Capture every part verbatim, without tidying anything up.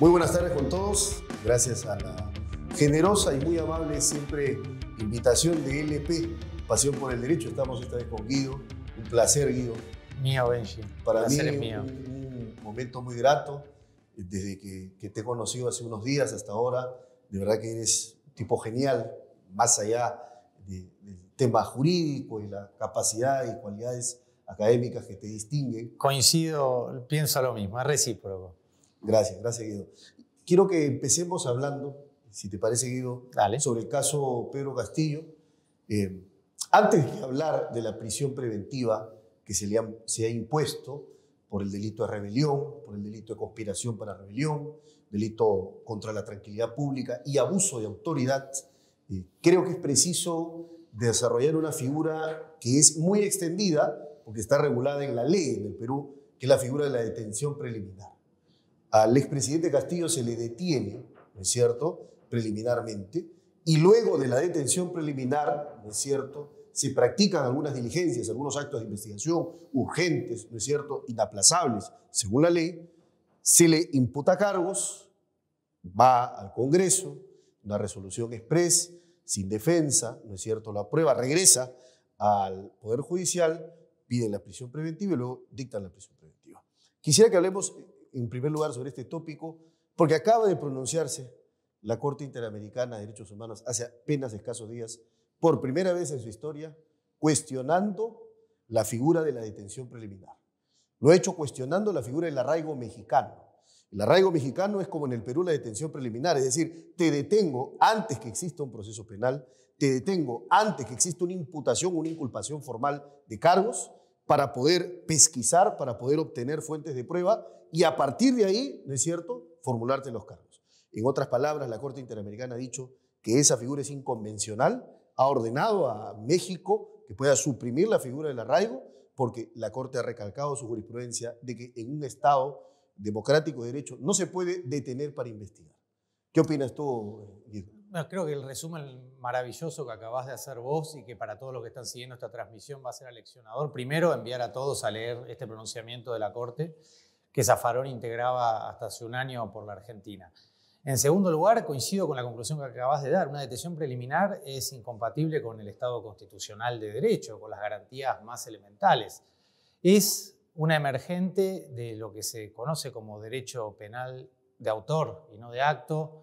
Muy buenas tardes con todos. Gracias a la generosa y muy amable siempre invitación de L P, Pasión por el Derecho. Estamos esta vez con Guido. Un placer, Guido. Mío, Benji. Para mí es mío. Un, un momento muy grato. Desde que, que te he conocido hace unos días hasta ahora, de verdad que eres un tipo genial, más allá de, del tema jurídico y la capacidad y cualidades académicas que te distinguen. Coincido, pienso lo mismo, es recíproco. Gracias, gracias, Guido. Quiero que empecemos hablando, si te parece, Guido, Dale. sobre el caso Pedro Castillo. Eh, antes de hablar de la prisión preventiva que se le ha, se ha impuesto por el delito de rebelión, por el delito de conspiración para rebelión, delito contra la tranquilidad pública y abuso de autoridad, eh, creo que es preciso desarrollar una figura que es muy extendida, porque está regulada en la ley en el Perú, que es la figura de la detención preliminar. Al expresidente Castillo se le detiene, ¿no es cierto?, preliminarmente, y luego de la detención preliminar, ¿no es cierto?, se practican algunas diligencias, algunos actos de investigación urgentes, ¿no es cierto?, inaplazables, según la ley, se le imputa cargos, va al Congreso, una resolución express, sin defensa, ¿no es cierto?, la prueba regresa al Poder Judicial, piden la prisión preventiva y luego dictan la prisión preventiva. Quisiera que hablemos en primer lugar sobre este tópico, porque acaba de pronunciarse la Corte Interamericana de Derechos Humanos hace apenas escasos días, por primera vez en su historia, cuestionando la figura de la detención preliminar. Lo ha hecho cuestionando la figura del arraigo mexicano. El arraigo mexicano es como en el Perú la detención preliminar, es decir, te detengo antes que exista un proceso penal, te detengo antes que exista una imputación, una inculpación formal de cargos, para poder pesquisar, para poder obtener fuentes de prueba y a partir de ahí, ¿no es cierto?, formularte los cargos. En otras palabras, la Corte Interamericana ha dicho que esa figura es inconvencional, ha ordenado a México que pueda suprimir la figura del arraigo, porque la Corte ha recalcado su jurisprudencia de que en un Estado democrático de derecho no se puede detener para investigar. ¿Qué opinas tú, Guido? Bueno, creo que el resumen maravilloso que acabas de hacer vos y que para todos los que están siguiendo esta transmisión va a ser aleccionador. Primero, enviar a todos a leer este pronunciamiento de la Corte que Zaffaroni integraba hasta hace un año por la Argentina. En segundo lugar, coincido con la conclusión que acabas de dar. Una detención preliminar es incompatible con el Estado constitucional de derecho, con las garantías más elementales. Es una emergente de lo que se conoce como derecho penal de autor y no de acto.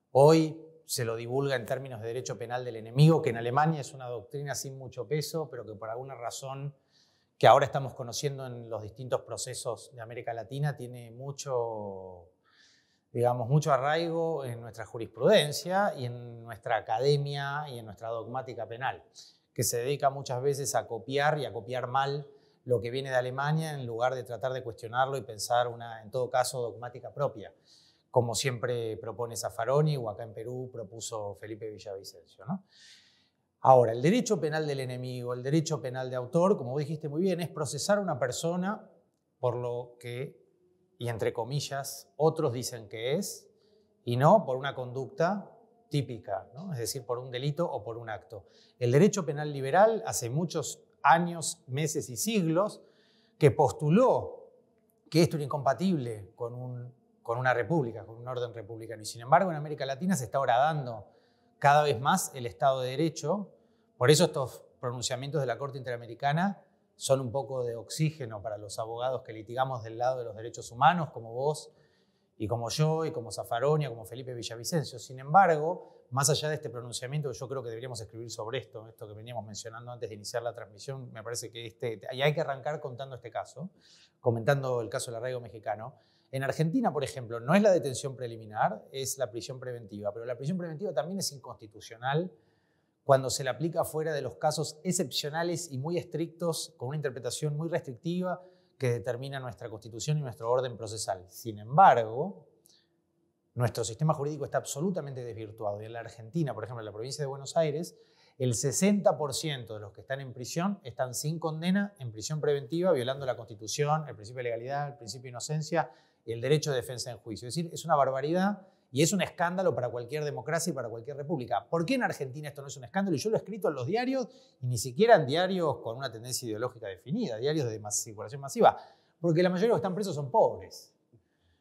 Hoy se lo divulga en términos de derecho penal del enemigo, que en Alemania es una doctrina sin mucho peso, pero que por alguna razón que ahora estamos conociendo en los distintos procesos de América Latina tiene mucho, digamos, mucho arraigo en nuestra jurisprudencia y en nuestra academia y en nuestra dogmática penal, que se dedica muchas veces a copiar y a copiar mal lo que viene de Alemania en lugar de tratar de cuestionarlo y pensar una, en todo caso, dogmática propia, como siempre propone Zaffaroni o acá en Perú propuso Felipe Villavicencio, ¿no? Ahora, el derecho penal del enemigo, el derecho penal de autor, como vos dijiste muy bien, es procesar a una persona por lo que, y entre comillas, otros dicen que es, y no por una conducta típica, ¿no? Es decir, por un delito o por un acto. El derecho penal liberal hace muchos años, meses y siglos que postuló que esto era incompatible con, un, con una república, con un orden republicano. Y sin embargo, en América Latina se está horadando cada vez más el Estado de Derecho. Por eso estos pronunciamientos de la Corte Interamericana son un poco de oxígeno para los abogados que litigamos del lado de los derechos humanos, como vos y como yo, y como Zaffaroni, como Felipe Villavicencio. Sin embargo, más allá de este pronunciamiento, yo creo que deberíamos escribir sobre esto, esto que veníamos mencionando antes de iniciar la transmisión, me parece que este, y hay que arrancar contando este caso, comentando el caso del arraigo mexicano. En Argentina, por ejemplo, no es la detención preliminar, es la prisión preventiva, pero la prisión preventiva también es inconstitucional cuando se la aplica fuera de los casos excepcionales y muy estrictos, con una interpretación muy restrictiva que determina nuestra Constitución y nuestro orden procesal. Sin embargo, nuestro sistema jurídico está absolutamente desvirtuado. Y en la Argentina, por ejemplo, en la provincia de Buenos Aires, el sesenta por ciento de los que están en prisión están sin condena en prisión preventiva, violando la Constitución, el principio de legalidad, el principio de inocencia y el derecho de defensa en juicio. Es decir, es una barbaridad y es un escándalo para cualquier democracia y para cualquier república. ¿Por qué en Argentina esto no es un escándalo? Y yo lo he escrito en los diarios, y ni siquiera en diarios con una tendencia ideológica definida, diarios de circulación masiva, porque la mayoría de los que están presos son pobres.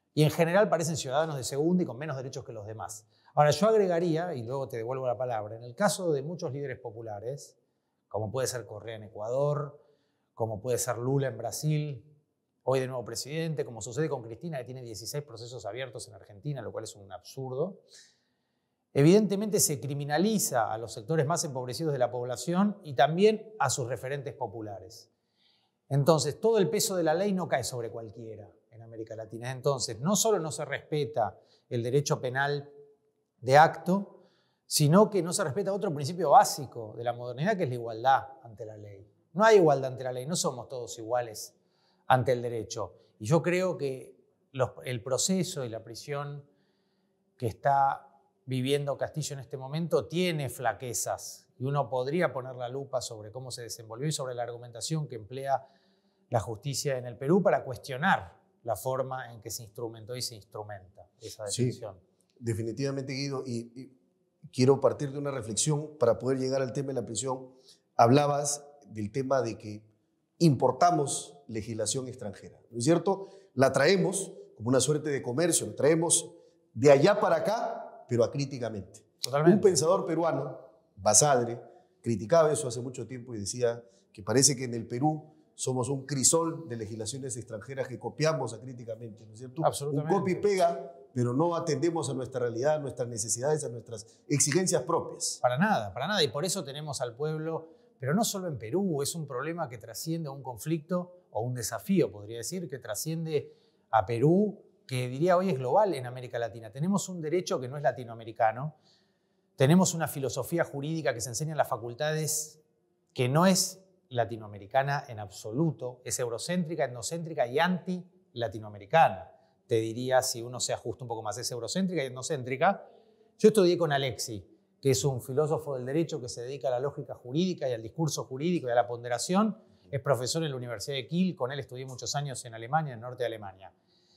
y en general parecen ciudadanos de segunda y con menos derechos que los demás. Ahora, yo agregaría, y luego te devuelvo la palabra, en el caso de muchos líderes populares, como puede ser Correa en Ecuador, como puede ser Lula en Brasil, hoy de nuevo presidente, como sucede con Cristina, que tiene dieciséis procesos abiertos en Argentina, lo cual es un absurdo. Evidentemente se criminaliza a los sectores más empobrecidos de la población y también a sus referentes populares. Entonces, todo el peso de la ley no cae sobre cualquiera en América Latina. Entonces, no solo no se respeta el derecho penal de acto, sino que no se respeta otro principio básico de la modernidad, que es la igualdad ante la ley. No hay igualdad ante la ley, no somos todos iguales ante el derecho. Y yo creo que los, el proceso y la prisión que está viviendo Castillo en este momento tiene flaquezas y uno podría poner la lupa sobre cómo se desenvolvió y sobre la argumentación que emplea la justicia en el Perú para cuestionar la forma en que se instrumentó y se instrumenta esa detención. Sí, definitivamente, Guido, y, y quiero partir de una reflexión para poder llegar al tema de la prisión. Hablabas del tema de que importamos legislación extranjera, ¿no es cierto? La traemos como una suerte de comercio, la traemos de allá para acá, pero acríticamente. Totalmente. Un pensador peruano, Basadre, criticaba eso hace mucho tiempo y decía que parece que en el Perú somos un crisol de legislaciones extranjeras que copiamos acríticamente, ¿no es cierto? Absolutamente. Un copia y pega, pero no atendemos a nuestra realidad, a nuestras necesidades, a nuestras exigencias propias. Para nada, para nada. Y por eso tenemos al pueblo, pero no solo en Perú, es un problema que trasciende a un conflicto o un desafío, podría decir, que trasciende a Perú, que diría hoy es global en América Latina. Tenemos un derecho que no es latinoamericano, tenemos una filosofía jurídica que se enseña en las facultades que no es latinoamericana en absoluto, es eurocéntrica, etnocéntrica y anti-latinoamericana. Te diría, si uno se ajusta un poco más, es eurocéntrica y etnocéntrica. Yo estudié con Alexi, que es un filósofo del derecho que se dedica a la lógica jurídica y al discurso jurídico y a la ponderación. Es profesor en la Universidad de Kiel, con él estudié muchos años en Alemania, en el norte de Alemania.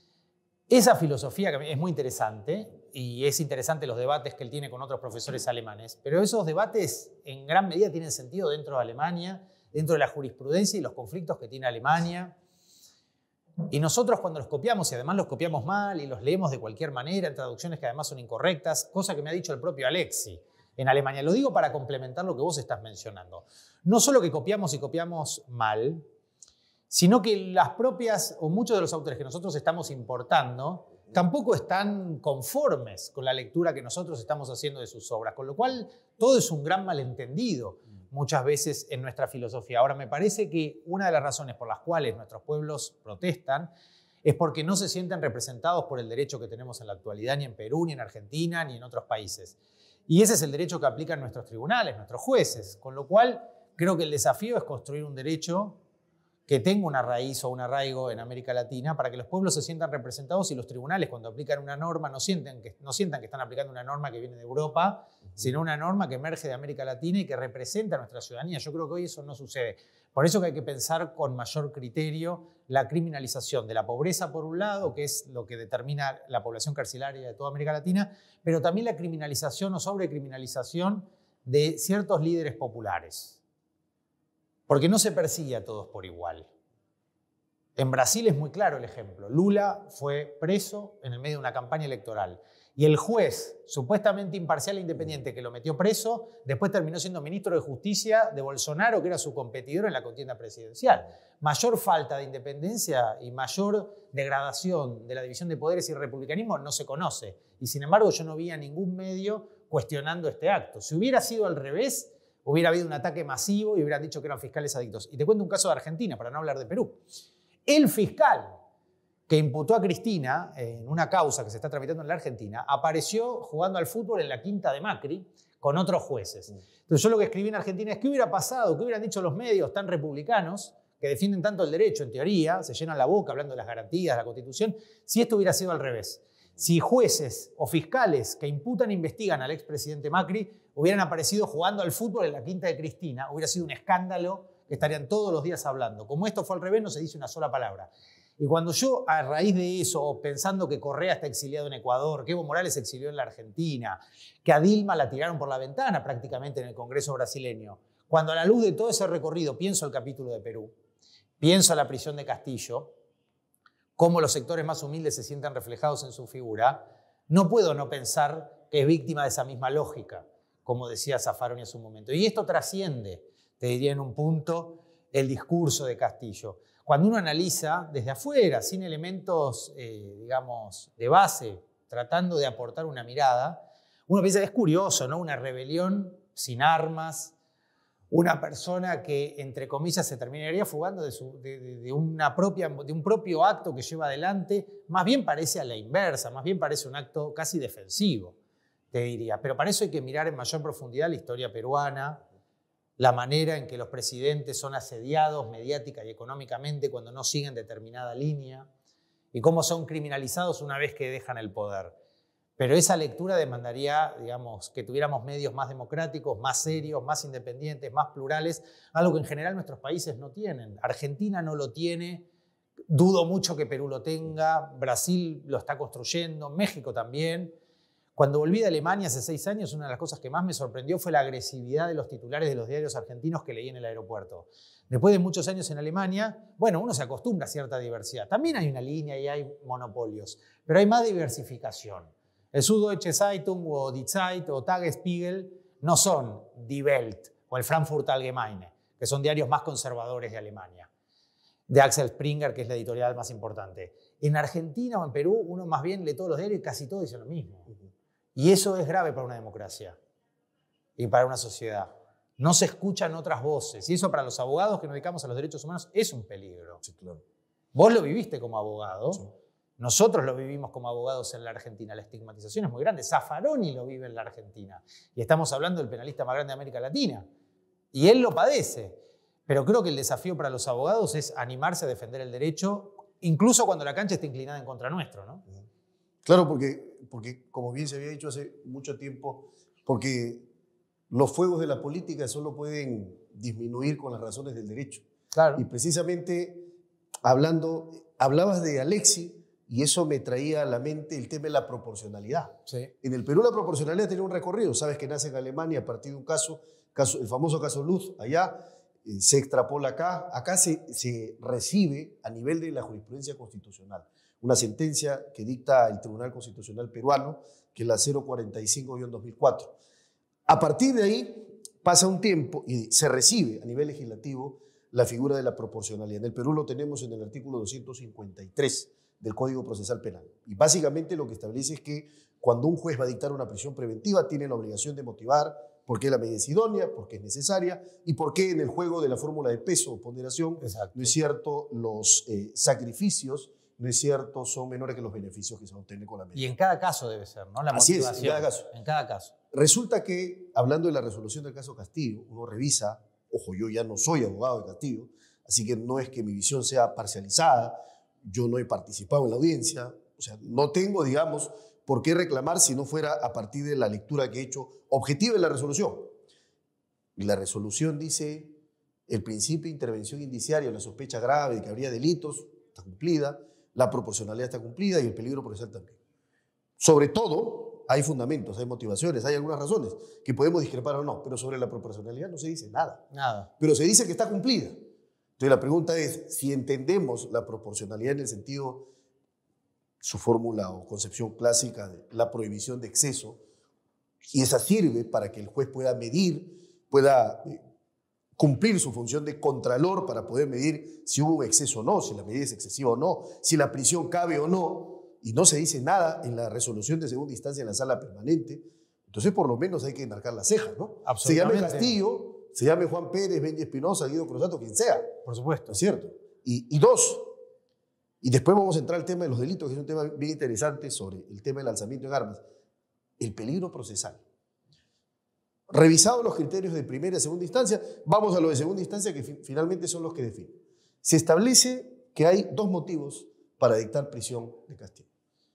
Esa filosofía que es muy interesante, y es interesante los debates que él tiene con otros profesores alemanes, pero esos debates en gran medida tienen sentido dentro de Alemania, dentro de la jurisprudencia y los conflictos que tiene Alemania. Y nosotros cuando los copiamos, y además los copiamos mal y los leemos de cualquier manera, en traducciones que además son incorrectas, cosa que me ha dicho el propio Alexi en Alemania. Lo digo para complementar lo que vos estás mencionando. No solo que copiamos y copiamos mal, sino que las propias, o muchos de los autores que nosotros estamos importando, tampoco están conformes con la lectura que nosotros estamos haciendo de sus obras, con lo cual todo es un gran malentendido muchas veces en nuestra filosofía. Ahora, me parece que una de las razones por las cuales nuestros pueblos protestan es porque no se sienten representados por el derecho que tenemos en la actualidad, ni en Perú, ni en Argentina, ni en otros países. Y ese es el derecho que aplican nuestros tribunales, nuestros jueces, con lo cual creo que el desafío es construir un derecho que tenga una raíz o un arraigo en América Latina para que los pueblos se sientan representados y los tribunales, cuando aplican una norma, no sientan que, no sientan que están aplicando una norma que viene de Europa, uh-huh. sino una norma que emerge de América Latina y que representa a nuestra ciudadanía. Yo creo que hoy eso no sucede. Por eso que hay que pensar con mayor criterio la criminalización de la pobreza, por un lado, que es lo que determina la población carcelaria de toda América Latina, pero también la criminalización o sobrecriminalización de ciertos líderes populares. Porque no se persigue a todos por igual. En Brasil es muy claro el ejemplo. Lula fue preso en el medio de una campaña electoral. Y el juez, supuestamente imparcial e independiente, que lo metió preso, después terminó siendo ministro de Justicia de Bolsonaro, que era su competidor en la contienda presidencial. Mayor falta de independencia y mayor degradación de la división de poderes y el republicanismo no se conoce. Y sin embargo, yo no vi a ningún medio cuestionando este acto. Si hubiera sido al revés, hubiera habido un ataque masivo y hubieran dicho que eran fiscales adictos. Y te cuento un caso de Argentina, para no hablar de Perú. El fiscal que imputó a Cristina en una causa que se está tramitando en la Argentina apareció jugando al fútbol en la quinta de Macri con otros jueces. Entonces yo lo que escribí en Argentina es ¿qué hubiera pasado? ¿Qué hubieran dicho los medios tan republicanos que defienden tanto el derecho en teoría, se llenan la boca hablando de las garantías, de la Constitución, si esto hubiera sido al revés? Si jueces o fiscales que imputan e investigan al expresidente Macri hubieran aparecido jugando al fútbol en la quinta de Cristina, hubiera sido un escándalo que estarían todos los días hablando. Como esto fue al revés, no se dice una sola palabra. Y cuando yo, a raíz de eso, pensando que Correa está exiliado en Ecuador, que Evo Morales se exilió en la Argentina, que a Dilma la tiraron por la ventana prácticamente en el Congreso brasileño, cuando a la luz de todo ese recorrido pienso el capítulo de Perú, pienso la prisión de Castillo, cómo los sectores más humildes se sientan reflejados en su figura, no puedo no pensar que es víctima de esa misma lógica, como decía Zaffaroni en su momento. Y esto trasciende, te diría en un punto, el discurso de Castillo. Cuando uno analiza desde afuera, sin elementos, eh, digamos, de base, tratando de aportar una mirada, uno piensa que es curioso, ¿no? Una rebelión sin armas, una persona que, entre comillas, se terminaría fugando de, su, de, de, de, una propia, de un propio acto que lleva adelante, más bien parece a la inversa, más bien parece un acto casi defensivo, te diría. Pero para eso hay que mirar en mayor profundidad la historia peruana, la manera en que los presidentes son asediados mediática y económicamente cuando no siguen determinada línea, y cómo son criminalizados una vez que dejan el poder. Pero esa lectura demandaría, digamos, que tuviéramos medios más democráticos, más serios, más independientes, más plurales, algo que en general nuestros países no tienen. Argentina no lo tiene, dudo mucho que Perú lo tenga, Brasil lo está construyendo, México también. Cuando volví de Alemania hace seis años, una de las cosas que más me sorprendió fue la agresividad de los titulares de los diarios argentinos que leí en el aeropuerto. Después de muchos años en Alemania, bueno, uno se acostumbra a cierta diversidad. También hay una línea y hay monopolios, pero hay más diversificación. El Süddeutsche Zeitung o Die Zeit o Tagesspiegel no son Die Welt o el Frankfurt Allgemeine, que son diarios más conservadores de Alemania, de Axel Springer, que es la editorial más importante. En Argentina o en Perú, uno más bien lee todos los diarios y casi todos dicen lo mismo. Y eso es grave para una democracia y para una sociedad. No se escuchan otras voces. Y eso para los abogados que nos dedicamos a los derechos humanos es un peligro. Sí, claro. Vos lo viviste como abogado. Sí. Nosotros lo vivimos como abogados en la Argentina. La estigmatización es muy grande. Zaffaroni lo vive en la Argentina. Y estamos hablando del penalista más grande de América Latina. Y él lo padece. Pero creo que el desafío para los abogados es animarse a defender el derecho, incluso cuando la cancha esté inclinada en contra nuestro, ¿no? Claro, porque, porque como bien se había dicho hace mucho tiempo, porque los fuegos de la política solo pueden disminuir con las razones del derecho. Claro. Y precisamente hablando, hablabas de Alexis, y eso me traía a la mente el tema de la proporcionalidad. Sí. En el Perú la proporcionalidad tiene un recorrido. Sabes que nace en Alemania a partir de un caso, caso el famoso caso Luz, allá eh, se extrapola acá. Acá se, se recibe a nivel de la jurisprudencia constitucional una sentencia que dicta el Tribunal Constitucional peruano, que es la cero cuarenta y cinco guión dos mil cuatro. A partir de ahí pasa un tiempo y se recibe a nivel legislativo la figura de la proporcionalidad. En el Perú lo tenemos en el artículo doscientos cincuenta y tres del Código Procesal Penal. Y básicamente lo que establece es que cuando un juez va a dictar una prisión preventiva tiene la obligación de motivar por qué la medida es idónea, por qué es necesaria y por qué en el juego de la fórmula de peso o ponderación, Exacto. no es cierto, los eh, sacrificios, no es cierto, son menores que los beneficios que se obtienen con la medida. Y en cada caso debe ser, ¿no? La Así es, motivación. en cada caso. En cada caso. Resulta que, hablando de la resolución del caso Castillo, uno revisa, ojo, yo ya no soy abogado de Castillo, así que no es que mi visión sea parcializada, yo no he participado en la audiencia, o sea, no tengo, digamos, por qué reclamar si no fuera a partir de la lectura que he hecho objetiva de la resolución. Y la resolución dice, el principio de intervención indiciaria, la sospecha grave de que habría delitos, está cumplida, la proporcionalidad está cumplida y el peligro procesal también. Sobre todo, hay fundamentos, hay motivaciones, hay algunas razones que podemos discrepar o no, pero sobre la proporcionalidad no se dice nada. Nada. Pero se dice que está cumplida. Entonces la pregunta es, si entendemos la proporcionalidad en el sentido, su fórmula o concepción clásica de la prohibición de exceso, y esa sirve para que el juez pueda medir, pueda cumplir su función de contralor para poder medir si hubo un exceso o no, si la medida es excesiva o no, si la prisión cabe o no, y no se dice nada en la resolución de segunda instancia en la sala permanente, entonces por lo menos hay que enarcar las cejas, ¿no? Se llame Castillo, se llame Juan Pérez, Benji Espinosa, Guido Crosato, quien sea. Por supuesto. ¿No es cierto? Y, y dos, y después vamos a entrar al tema de los delitos, que es un tema bien interesante sobre el tema del alzamiento en armas, el peligro procesal. Revisados los criterios de primera y segunda instancia, vamos a lo de segunda instancia, que fi finalmente son los que definen. Se establece que hay dos motivos para dictar prisión de Castillo.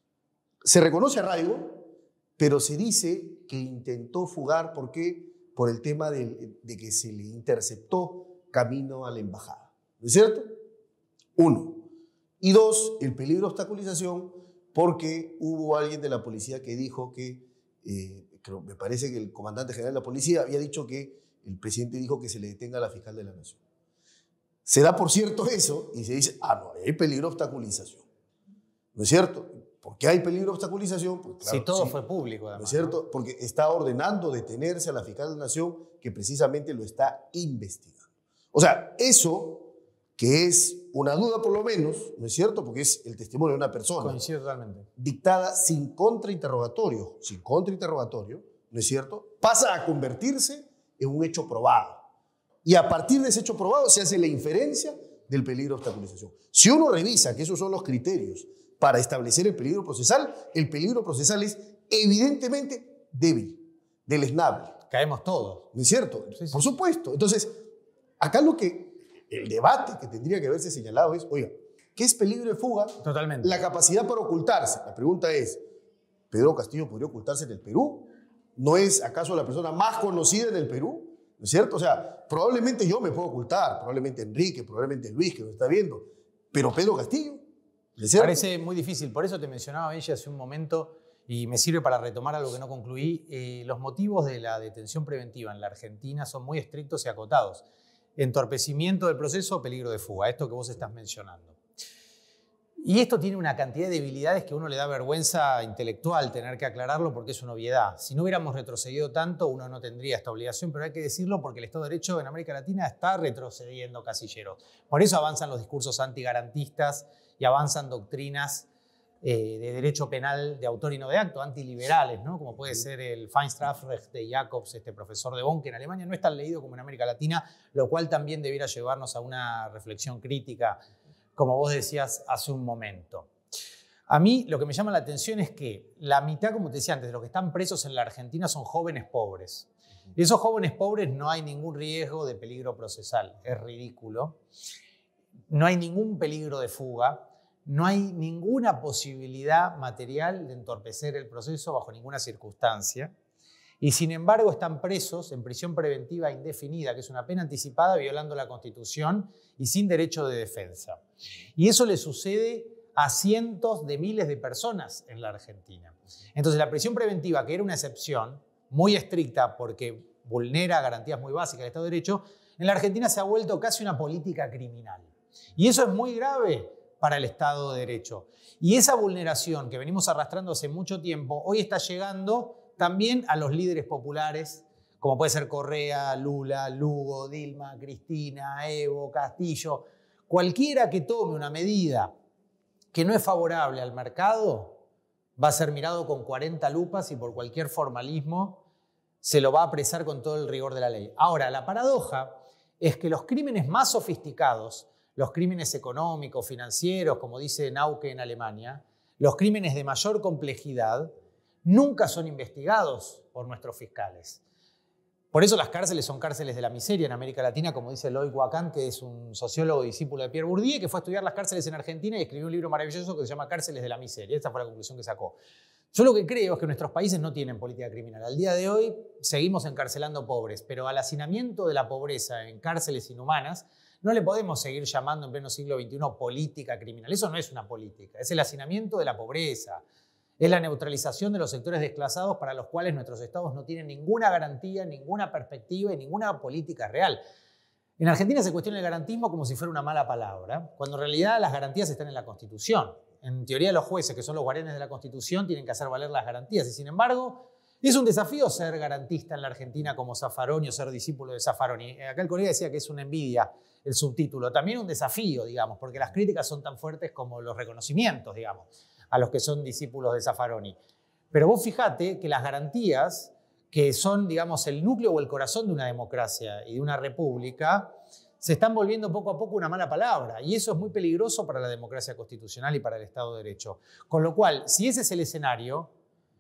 Se reconoce arraigo, pero se dice que intentó fugar, ¿por qué? Por el tema de, de que se le interceptó camino a la embajada. ¿No es cierto? Uno. Y dos, el peligro de obstaculización, porque hubo alguien de la policía que dijo que, eh, creo, me parece que el comandante general de la policía había dicho que el presidente dijo que se le detenga a la fiscal de la nación. Se da por cierto eso y se dice, ah, no, hay peligro de obstaculización. ¿no es cierto? ¿Por qué hay peligro de obstaculización? Pues, claro, si todo sí, fue público, además. ¿no es cierto? ¿no? Porque está ordenando detenerse a la fiscal de la Nación que precisamente lo está investigando. O sea, eso que es una duda por lo menos, ¿no es cierto? Porque es el testimonio de una persona. Coincido totalmente. Dictada sin contrainterrogatorio, sin contrainterrogatorio, ¿no es cierto? Pasa a convertirse en un hecho probado. Y a partir de ese hecho probado se hace la inferencia del peligro de obstaculización. Si uno revisa que esos son los criterios para establecer el peligro procesal, el peligro procesal es evidentemente débil, deleznable. Caemos todos. ¿No es cierto? Sí, sí. Por supuesto. Entonces, acá lo que, el debate que tendría que haberse señalado es, oiga, ¿qué es peligro de fuga? Totalmente. La capacidad para ocultarse. La pregunta es, ¿Pedro Castillo podría ocultarse en el Perú? ¿No es acaso la persona más conocida en el Perú? ¿No es cierto? O sea, probablemente yo me puedo ocultar, probablemente Enrique, probablemente Luis, que nos está viendo, pero Pedro Castillo, ¿no es cierto? Parece muy difícil, por eso te mencionaba ella hace un momento, y me sirve para retomar algo que no concluí, eh, los motivos de la detención preventiva en la Argentina son muy estrictos y acotados. Entorpecimiento del proceso, peligro de fuga, esto que vos estás mencionando. Y esto tiene una cantidad de debilidades que a uno le da vergüenza intelectual tener que aclararlo porque es una obviedad. Si no hubiéramos retrocedido tanto, uno no tendría esta obligación, pero hay que decirlo porque el Estado de Derecho en América Latina está retrocediendo casillero. Por eso avanzan los discursos antigarantistas y avanzan doctrinas eh, de derecho penal de autor y no de acto, antiliberales, ¿no? Como puede ser el Feinstrafrecht de Jacobs, este profesor de Bonn, que en Alemania no es tan leído como en América Latina, lo cual también debiera llevarnos a una reflexión crítica, como vos decías hace un momento. A mí lo que me llama la atención es que la mitad, como te decía antes, de los que están presos en la Argentina son jóvenes pobres. Y esos jóvenes pobres no hay ningún riesgo de peligro procesal, es ridículo. No hay ningún peligro de fuga, no hay ninguna posibilidad material de entorpecer el proceso bajo ninguna circunstancia. Y sin embargo están presos en prisión preventiva indefinida, que es una pena anticipada violando la Constitución y sin derecho de defensa. Y eso le sucede a cientos de miles de personas en la Argentina. Entonces la prisión preventiva, que era una excepción muy estricta porque vulnera garantías muy básicas del Estado de Derecho, en la Argentina se ha vuelto casi una política criminal. Y eso es muy grave para el Estado de Derecho. Y esa vulneración que venimos arrastrando hace mucho tiempo, hoy está llegando también a los líderes populares, como puede ser Correa, Lula, Lugo, Dilma, Cristina, Evo, Castillo. Cualquiera que tome una medida que no es favorable al mercado va a ser mirado con cuarenta lupas y por cualquier formalismo se lo va a apresar con todo el rigor de la ley. Ahora, la paradoja es que los crímenes más sofisticados, los crímenes económicos, financieros, como dice Nauke en Alemania, los crímenes de mayor complejidad, nunca son investigados por nuestros fiscales. Por eso las cárceles son cárceles de la miseria en América Latina, como dice Loic Wacán, que es un sociólogo discípulo de Pierre Bourdieu, que fue a estudiar las cárceles en Argentina y escribió un libro maravilloso que se llama Cárceles de la miseria. Esta fue la conclusión que sacó. Yo lo que creo es que nuestros países no tienen política criminal. Al día de hoy seguimos encarcelando pobres, pero al hacinamiento de la pobreza en cárceles inhumanas no le podemos seguir llamando en pleno siglo veintiuno política criminal. Eso no es una política, es el hacinamiento de la pobreza. Es la neutralización de los sectores desclasados para los cuales nuestros estados no tienen ninguna garantía, ninguna perspectiva y ninguna política real. En Argentina se cuestiona el garantismo como si fuera una mala palabra, cuando en realidad las garantías están en la Constitución. En teoría los jueces, que son los guardianes de la Constitución, tienen que hacer valer las garantías. Y sin embargo, es un desafío ser garantista en la Argentina como Zaffaroni o ser discípulo de Zaffaroni. Acá el colega decía que es una envidia el subtítulo. También un desafío, digamos, porque las críticas son tan fuertes como los reconocimientos, digamos, a los que son discípulos de Zaffaroni. Pero vos fijate que las garantías, que son, digamos, el núcleo o el corazón de una democracia y de una república, se están volviendo poco a poco una mala palabra. Y eso es muy peligroso para la democracia constitucional y para el Estado de Derecho. Con lo cual, si ese es el escenario,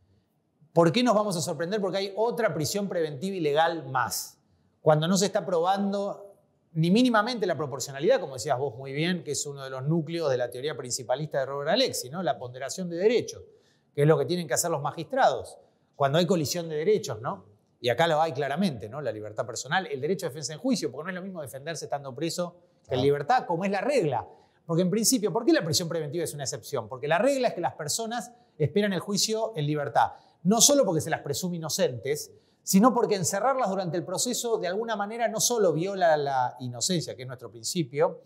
¿por qué nos vamos a sorprender? Porque hay otra prisión preventiva ilegal más. Cuando no se está probando ni mínimamente la proporcionalidad, como decías vos muy bien, que es uno de los núcleos de la teoría principalista de Robert Alexi, ¿no? La ponderación de derechos, que es lo que tienen que hacer los magistrados cuando hay colisión de derechos, ¿no? Y acá lo hay claramente, ¿no? La libertad personal, el derecho a defensa en juicio, porque no es lo mismo defenderse estando preso que en libertad, como es la regla. Porque en principio, ¿por qué la prisión preventiva es una excepción? Porque la regla es que las personas esperan el juicio en libertad. No solo porque se las presume inocentes, sino porque encerrarlas durante el proceso de alguna manera no solo viola la inocencia, que es nuestro principio,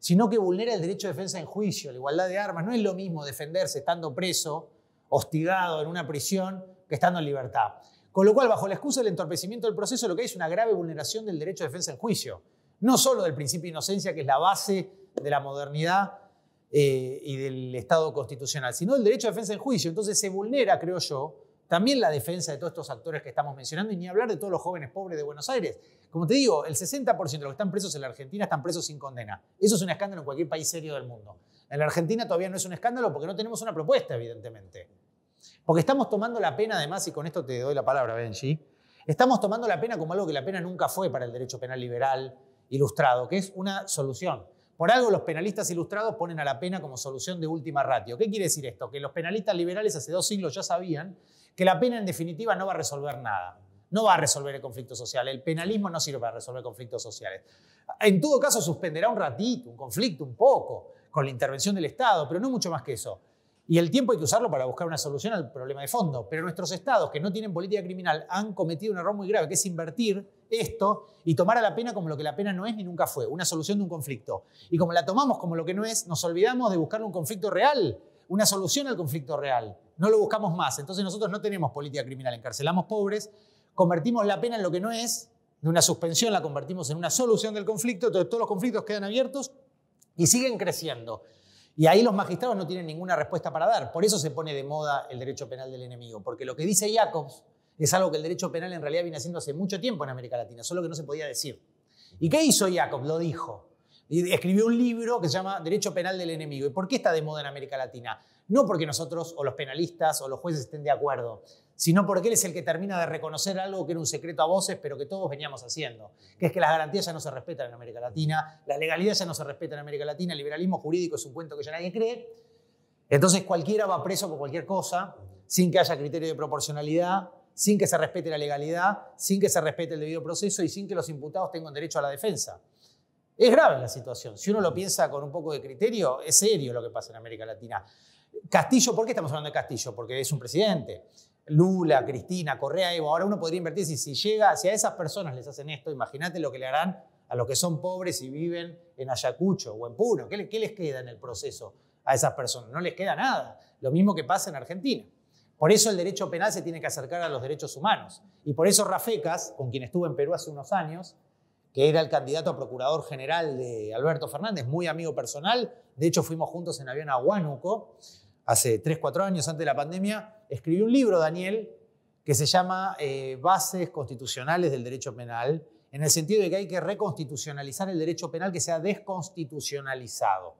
sino que vulnera el derecho de defensa en juicio, la igualdad de armas. No es lo mismo defenderse estando preso, hostigado en una prisión, que estando en libertad. Con lo cual, bajo la excusa del entorpecimiento del proceso, lo que hay es una grave vulneración del derecho de defensa en juicio. No solo del principio de inocencia, que es la base de la modernidad eh, y del Estado constitucional, sino del derecho de defensa en juicio. Entonces se vulnera, creo yo, también la defensa de todos estos actores que estamos mencionando, y ni hablar de todos los jóvenes pobres de Buenos Aires. Como te digo, el sesenta por ciento de los que están presos en la Argentina están presos sin condena. Eso es un escándalo en cualquier país serio del mundo. En la Argentina todavía no es un escándalo porque no tenemos una propuesta, evidentemente. Porque estamos tomando la pena, además, y con esto te doy la palabra, Benji, estamos tomando la pena como algo que la pena nunca fue para el derecho penal liberal ilustrado, que es una solución. Por algo los penalistas ilustrados ponen a la pena como solución de última ratio. ¿Qué quiere decir esto? Que los penalistas liberales hace dos siglos ya sabían que la pena en definitiva no va a resolver nada. No va a resolver el conflicto social. El penalismo no sirve para resolver conflictos sociales. En todo caso suspenderá un ratito, un conflicto, un poco, con la intervención del Estado, pero no mucho más que eso. Y el tiempo hay que usarlo para buscar una solución al problema de fondo. Pero nuestros estados que no tienen política criminal han cometido un error muy grave, que es invertir esto y tomar a la pena como lo que la pena no es ni nunca fue, una solución de un conflicto. Y como la tomamos como lo que no es, nos olvidamos de buscarle un conflicto real, una solución al conflicto real. No lo buscamos más. Entonces nosotros no tenemos política criminal, encarcelamos pobres, convertimos la pena en lo que no es, de una suspensión la convertimos en una solución del conflicto, entonces todos los conflictos quedan abiertos y siguen creciendo. Y ahí los magistrados no tienen ninguna respuesta para dar. Por eso se pone de moda el derecho penal del enemigo, porque lo que dice Jacobs es algo que el derecho penal en realidad viene haciendo hace mucho tiempo en América Latina, solo que no se podía decir. ¿Y qué hizo Jacobs? Lo dijo. Y escribió un libro que se llama Derecho Penal del Enemigo. ¿Y por qué está de moda en América Latina? No porque nosotros o los penalistas o los jueces estén de acuerdo, sino porque él es el que termina de reconocer algo que era un secreto a voces, pero que todos veníamos haciendo, que es que las garantías ya no se respetan en América Latina, la legalidad ya no se respeta en América Latina, el liberalismo jurídico es un cuento que ya nadie cree, entonces cualquiera va preso por cualquier cosa, sin que haya criterio de proporcionalidad, sin que se respete la legalidad, sin que se respete el debido proceso y sin que los imputados tengan derecho a la defensa. Es grave la situación. Si uno lo piensa con un poco de criterio, es serio lo que pasa en América Latina. Castillo, ¿por qué estamos hablando de Castillo? Porque es un presidente. Lula, Cristina, Correa, Evo. Ahora uno podría invertir si, si llega, si a esas personas les hacen esto, imagínate lo que le harán a los que son pobres y viven en Ayacucho o en Puno. ¿Qué, qué les queda en el proceso a esas personas? No les queda nada. Lo mismo que pasa en Argentina. Por eso el derecho penal se tiene que acercar a los derechos humanos. Y por eso Rafecas, con quien estuve en Perú hace unos años, que era el candidato a procurador general de Alberto Fernández, muy amigo personal. De hecho, fuimos juntos en avión a Huánuco hace tres, cuatro años antes de la pandemia. Escribió un libro, Daniel, que se llama eh, Bases Constitucionales del Derecho Penal, en el sentido de que hay que reconstitucionalizar el derecho penal que se ha desconstitucionalizado.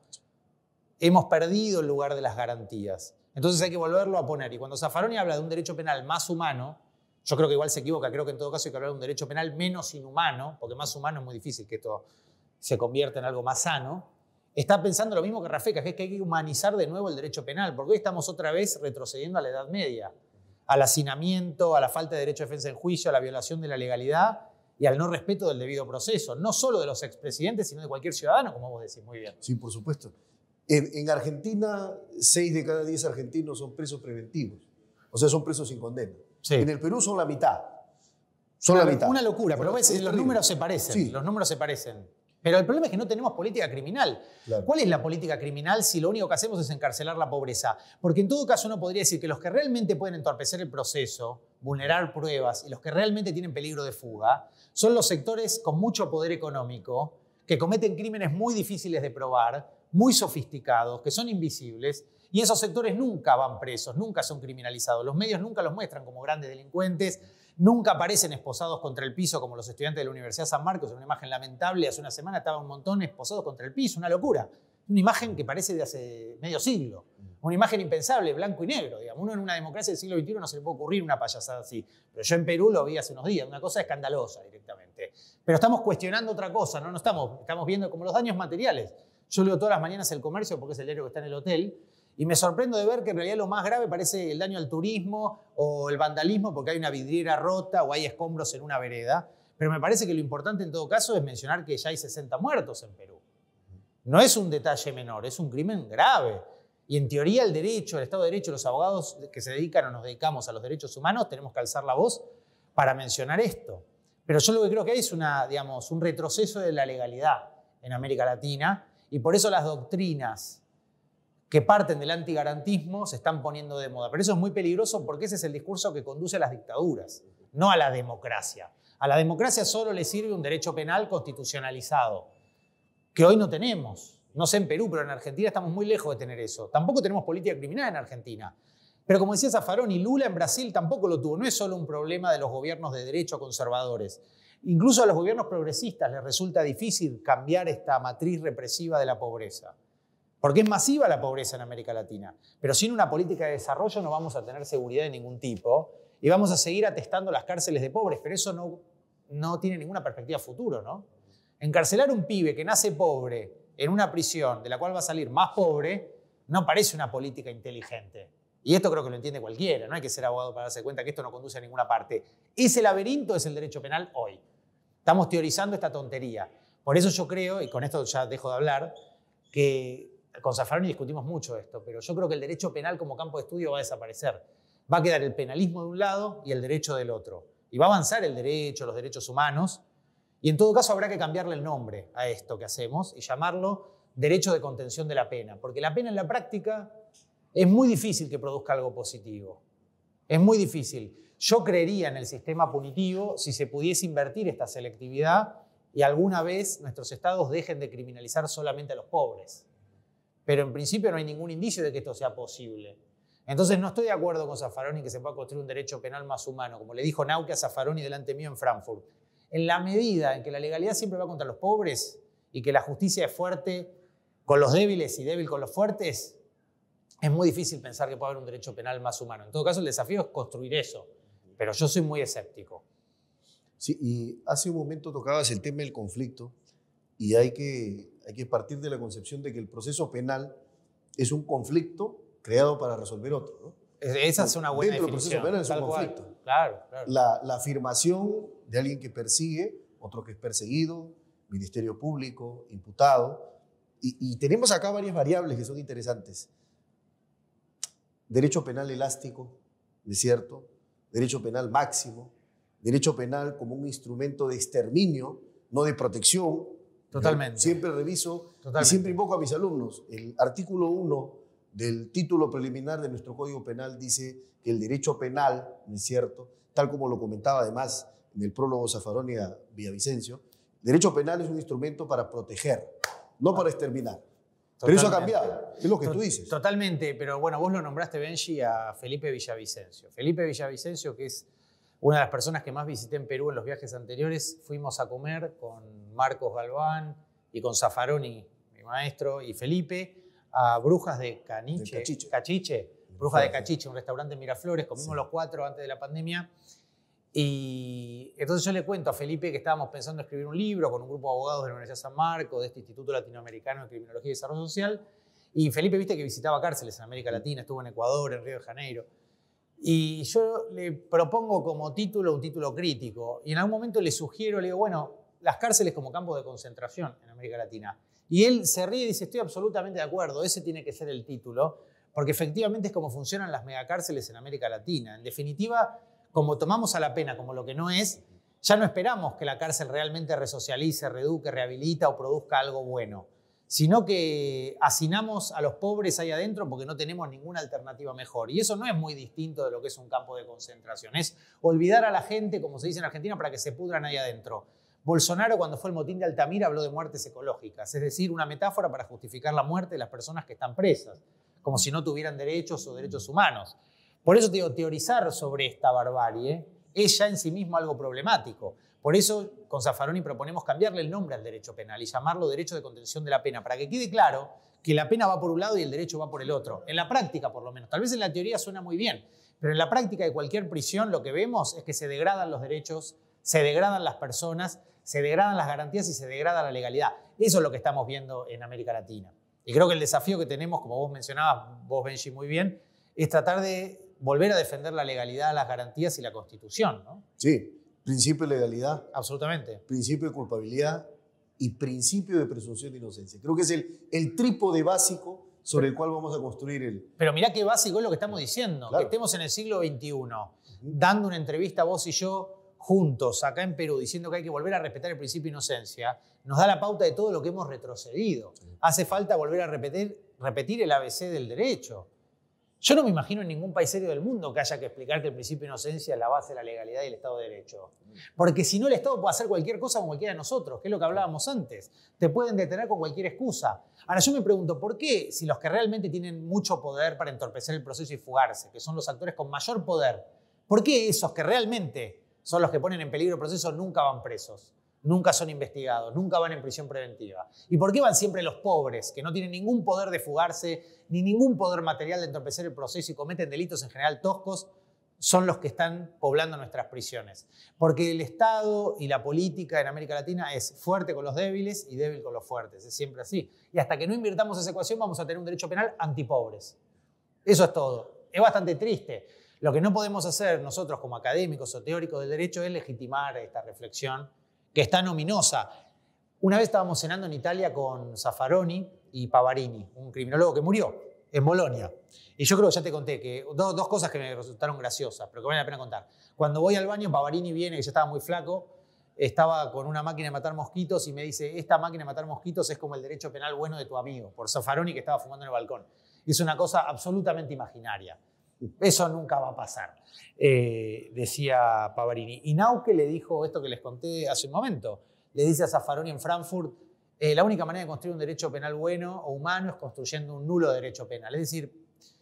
Hemos perdido el lugar de las garantías. Entonces hay que volverlo a poner. Y cuando Zaffaroni habla de un derecho penal más humano, yo creo que igual se equivoca, creo que en todo caso hay que hablar de un derecho penal menos inhumano, porque más humano es muy difícil que esto se convierta en algo más sano. Está pensando lo mismo que Rafecas, que es que hay que humanizar de nuevo el derecho penal, porque hoy estamos otra vez retrocediendo a la Edad Media, al hacinamiento, a la falta de derecho de defensa en juicio, a la violación de la legalidad y al no respeto del debido proceso, no solo de los expresidentes, sino de cualquier ciudadano, como vos decís muy bien. Sí, por supuesto. En, en Argentina, seis de cada diez argentinos son presos preventivos, o sea, son presos sin condena. Sí. En el Perú son la mitad. Son una, la mitad. Una locura, pero ves, los números se parecen. Sí. Los números se parecen. Pero el problema es que no tenemos política criminal. Claro. ¿Cuál es la política criminal si lo único que hacemos es encarcelar la pobreza? Porque en todo caso uno podría decir que los que realmente pueden entorpecer el proceso, vulnerar pruebas y los que realmente tienen peligro de fuga son los sectores con mucho poder económico que cometen crímenes muy difíciles de probar, muy sofisticados, que son invisibles. Y esos sectores nunca van presos, nunca son criminalizados. Los medios nunca los muestran como grandes delincuentes, nunca aparecen esposados contra el piso como los estudiantes de la Universidad San Marcos, en una imagen lamentable. Hace una semana estaba un montón esposados contra el piso, una locura. Una imagen que parece de hace medio siglo. Una imagen impensable, blanco y negro. Digamos. Uno en una democracia del siglo veintiuno no se le puede ocurrir una payasada así. Pero yo en Perú lo vi hace unos días, una cosa escandalosa directamente. Pero estamos cuestionando otra cosa, ¿no? No estamos, estamos viendo como los daños materiales. Yo leo todas las mañanas El Comercio porque es el diario que está en el hotel. Y me sorprendo de ver que en realidad lo más grave parece el daño al turismo o el vandalismo porque hay una vidriera rota o hay escombros en una vereda. Pero me parece que lo importante en todo caso es mencionar que ya hay sesenta muertos en Perú. No es un detalle menor, es un crimen grave. Y en teoría el derecho, el Estado de Derecho, los abogados que se dedican o nos dedicamos a los derechos humanos tenemos que alzar la voz para mencionar esto. Pero yo lo que creo que hay es una, digamos, un retroceso de la legalidad en América Latina. Y por eso las doctrinas que parten del antigarantismo se están poniendo de moda. Pero eso es muy peligroso porque ese es el discurso que conduce a las dictaduras, no a la democracia. A la democracia solo le sirve un derecho penal constitucionalizado, que hoy no tenemos. No sé en Perú, pero en Argentina estamos muy lejos de tener eso. Tampoco tenemos política criminal en Argentina. Pero como decía Zaffaroni, Lula en Brasil tampoco lo tuvo. No es solo un problema de los gobiernos de derecho conservadores. Incluso a los gobiernos progresistas les resulta difícil cambiar esta matriz represiva de la pobreza. Porque es masiva la pobreza en América Latina. Pero sin una política de desarrollo no vamos a tener seguridad de ningún tipo y vamos a seguir atestando las cárceles de pobres. Pero eso no, no tiene ninguna perspectiva futuro, ¿no? Encarcelar a un pibe que nace pobre en una prisión de la cual va a salir más pobre no parece una política inteligente. Y esto creo que lo entiende cualquiera. No hay que ser abogado para darse cuenta que esto no conduce a ninguna parte. Ese laberinto es el derecho penal hoy. Estamos teorizando esta tontería. Por eso yo creo, y con esto ya dejo de hablar, que con Zaffaroni discutimos mucho esto, pero yo creo que el derecho penal como campo de estudio va a desaparecer. Va a quedar el penalismo de un lado y el derecho del otro. Y va a avanzar el derecho, los derechos humanos, y en todo caso habrá que cambiarle el nombre a esto que hacemos y llamarlo derecho de contención de la pena, porque la pena en la práctica es muy difícil que produzca algo positivo. Es muy difícil. Yo creería en el sistema punitivo si se pudiese invertir esta selectividad y alguna vez nuestros estados dejen de criminalizar solamente a los pobres. Pero en principio no hay ningún indicio de que esto sea posible. Entonces no estoy de acuerdo con Zaffaroni que se pueda construir un derecho penal más humano, como le dijo Nauque a Zaffaroni delante mío en Frankfurt. En la medida en que la legalidad siempre va contra los pobres y que la justicia es fuerte con los débiles y débil con los fuertes, es muy difícil pensar que pueda haber un derecho penal más humano. En todo caso, el desafío es construir eso. Pero yo soy muy escéptico. Sí, y hace un momento tocabas el tema del conflicto y hay que, hay que partir de la concepción de que el proceso penal es un conflicto creado para resolver otro, ¿no? Esa es una buena Dentro definición. del proceso penal es un tal conflicto. Cual. Claro, claro. La, la afirmación de alguien que persigue, otro que es perseguido, Ministerio Público, imputado. Y, y tenemos acá varias variables que son interesantes. Derecho penal elástico, ¿no es cierto? Derecho penal máximo, derecho penal como un instrumento de exterminio, no de protección. Totalmente. Yo siempre reviso Totalmente. y siempre invoco a mis alumnos. El artículo uno del título preliminar de nuestro Código Penal dice que el derecho penal, ¿no es cierto?, tal como lo comentaba además en el prólogo Zaffaroni a Villavicencio, derecho penal es un instrumento para proteger, no para exterminar. Pero eso ha cambiado, es lo que tú dices. Totalmente, pero bueno, vos lo nombraste, Benji, a Felipe Villavicencio. Felipe Villavicencio, que es una de las personas que más visité en Perú en los viajes anteriores, fuimos a comer con Marcos Galván y con Zaffaroni, mi maestro, y Felipe, a Brujas de Caniche, de Cachiche. Cachiche, Brujas de Cachiche, un restaurante en Miraflores, comimos sí. los cuatro antes de la pandemia. Y entonces yo le cuento a Felipe que estábamos pensando en escribir un libro con un grupo de abogados de la Universidad San Marcos, de este Instituto Latinoamericano de Criminología y Desarrollo Social. Y Felipe, viste que visitaba cárceles en América Latina, estuvo en Ecuador, en Río de Janeiro. Y yo le propongo como título un título crítico. Y en algún momento le sugiero, le digo, bueno, las cárceles como campo de concentración en América Latina. Y él se ríe y dice, estoy absolutamente de acuerdo, ese tiene que ser el título, porque efectivamente es como funcionan las megacárceles en América Latina. En definitiva, como tomamos a la pena como lo que no es, ya no esperamos que la cárcel realmente resocialice, reeduque, rehabilita o produzca algo bueno, sino que hacinamos a los pobres ahí adentro porque no tenemos ninguna alternativa mejor. Y eso no es muy distinto de lo que es un campo de concentración. Es olvidar a la gente, como se dice en Argentina, para que se pudran ahí adentro. Bolsonaro, cuando fue el motín de Altamira, habló de muertes ecológicas, es decir, una metáfora para justificar la muerte de las personas que están presas, como si no tuvieran derechos o derechos humanos. Por eso te digo, teorizar sobre esta barbarie es ya en sí mismo algo problemático. Por eso con Zaffaroni proponemos cambiarle el nombre al derecho penal y llamarlo derecho de contención de la pena, para que quede claro que la pena va por un lado y el derecho va por el otro. En la práctica, por lo menos. Tal vez en la teoría suena muy bien, pero en la práctica de cualquier prisión lo que vemos es que se degradan los derechos, se degradan las personas, se degradan las garantías y se degrada la legalidad. Eso es lo que estamos viendo en América Latina. Y creo que el desafío que tenemos, como vos mencionabas, vos, Benji, muy bien, es tratar de volver a defender la legalidad, las garantías y la Constitución, ¿no? Sí, principio de legalidad. Absolutamente. Principio de culpabilidad y principio de presunción de inocencia. Creo que es el, el trípode básico sobre el cual vamos a construir el... Pero mirá qué básico es lo que estamos diciendo, claro. que estemos en el siglo veintiuno, uh-huh. dando una entrevista vos y yo juntos acá en Perú diciendo que hay que volver a respetar el principio de inocencia, nos da la pauta de todo lo que hemos retrocedido. Hace falta volver a repetir, repetir el A B C del derecho. Yo no me imagino en ningún país serio del mundo que haya que explicar que el principio de inocencia es la base de la legalidad y el Estado de Derecho. Porque si no, el Estado puede hacer cualquier cosa con cualquiera de nosotros, que es lo que hablábamos antes. Te pueden detener con cualquier excusa. Ahora yo me pregunto, ¿por qué si los que realmente tienen mucho poder para entorpecer el proceso y fugarse, que son los actores con mayor poder, ¿por qué esos que realmente son los que ponen en peligro el proceso nunca van presos? Nunca son investigados, nunca van en prisión preventiva. ¿Y por qué van siempre los pobres, que no tienen ningún poder de fugarse, ni ningún poder material de entorpecer el proceso y cometen delitos en general toscos, son los que están poblando nuestras prisiones? Porque el Estado y la política en América Latina es fuerte con los débiles y débil con los fuertes. Es siempre así. Y hasta que no invirtamos esa ecuación vamos a tener un derecho penal antipobres. Eso es todo. Es bastante triste. Lo que no podemos hacer nosotros como académicos o teóricos del derecho es legitimar esta reflexión que es tan ominosa. Una vez estábamos cenando en Italia con Zaffaroni y Pavarini, un criminólogo que murió en Bolonia. Y yo creo que ya te conté que dos, dos cosas que me resultaron graciosas, pero que vale la pena contar. Cuando voy al baño, Pavarini viene, que ya estaba muy flaco, estaba con una máquina de matar mosquitos y me dice, esta máquina de matar mosquitos es como el derecho penal bueno de tu amigo, por Zaffaroni que estaba fumando en el balcón. Es una cosa absolutamente imaginaria. Eso nunca va a pasar, eh, decía Pavarini. Y Nauque le dijo esto que les conté hace un momento. Le dice a Zaffaroni en Frankfurt, eh, la única manera de construir un derecho penal bueno o humano es construyendo un nulo derecho penal. Es decir,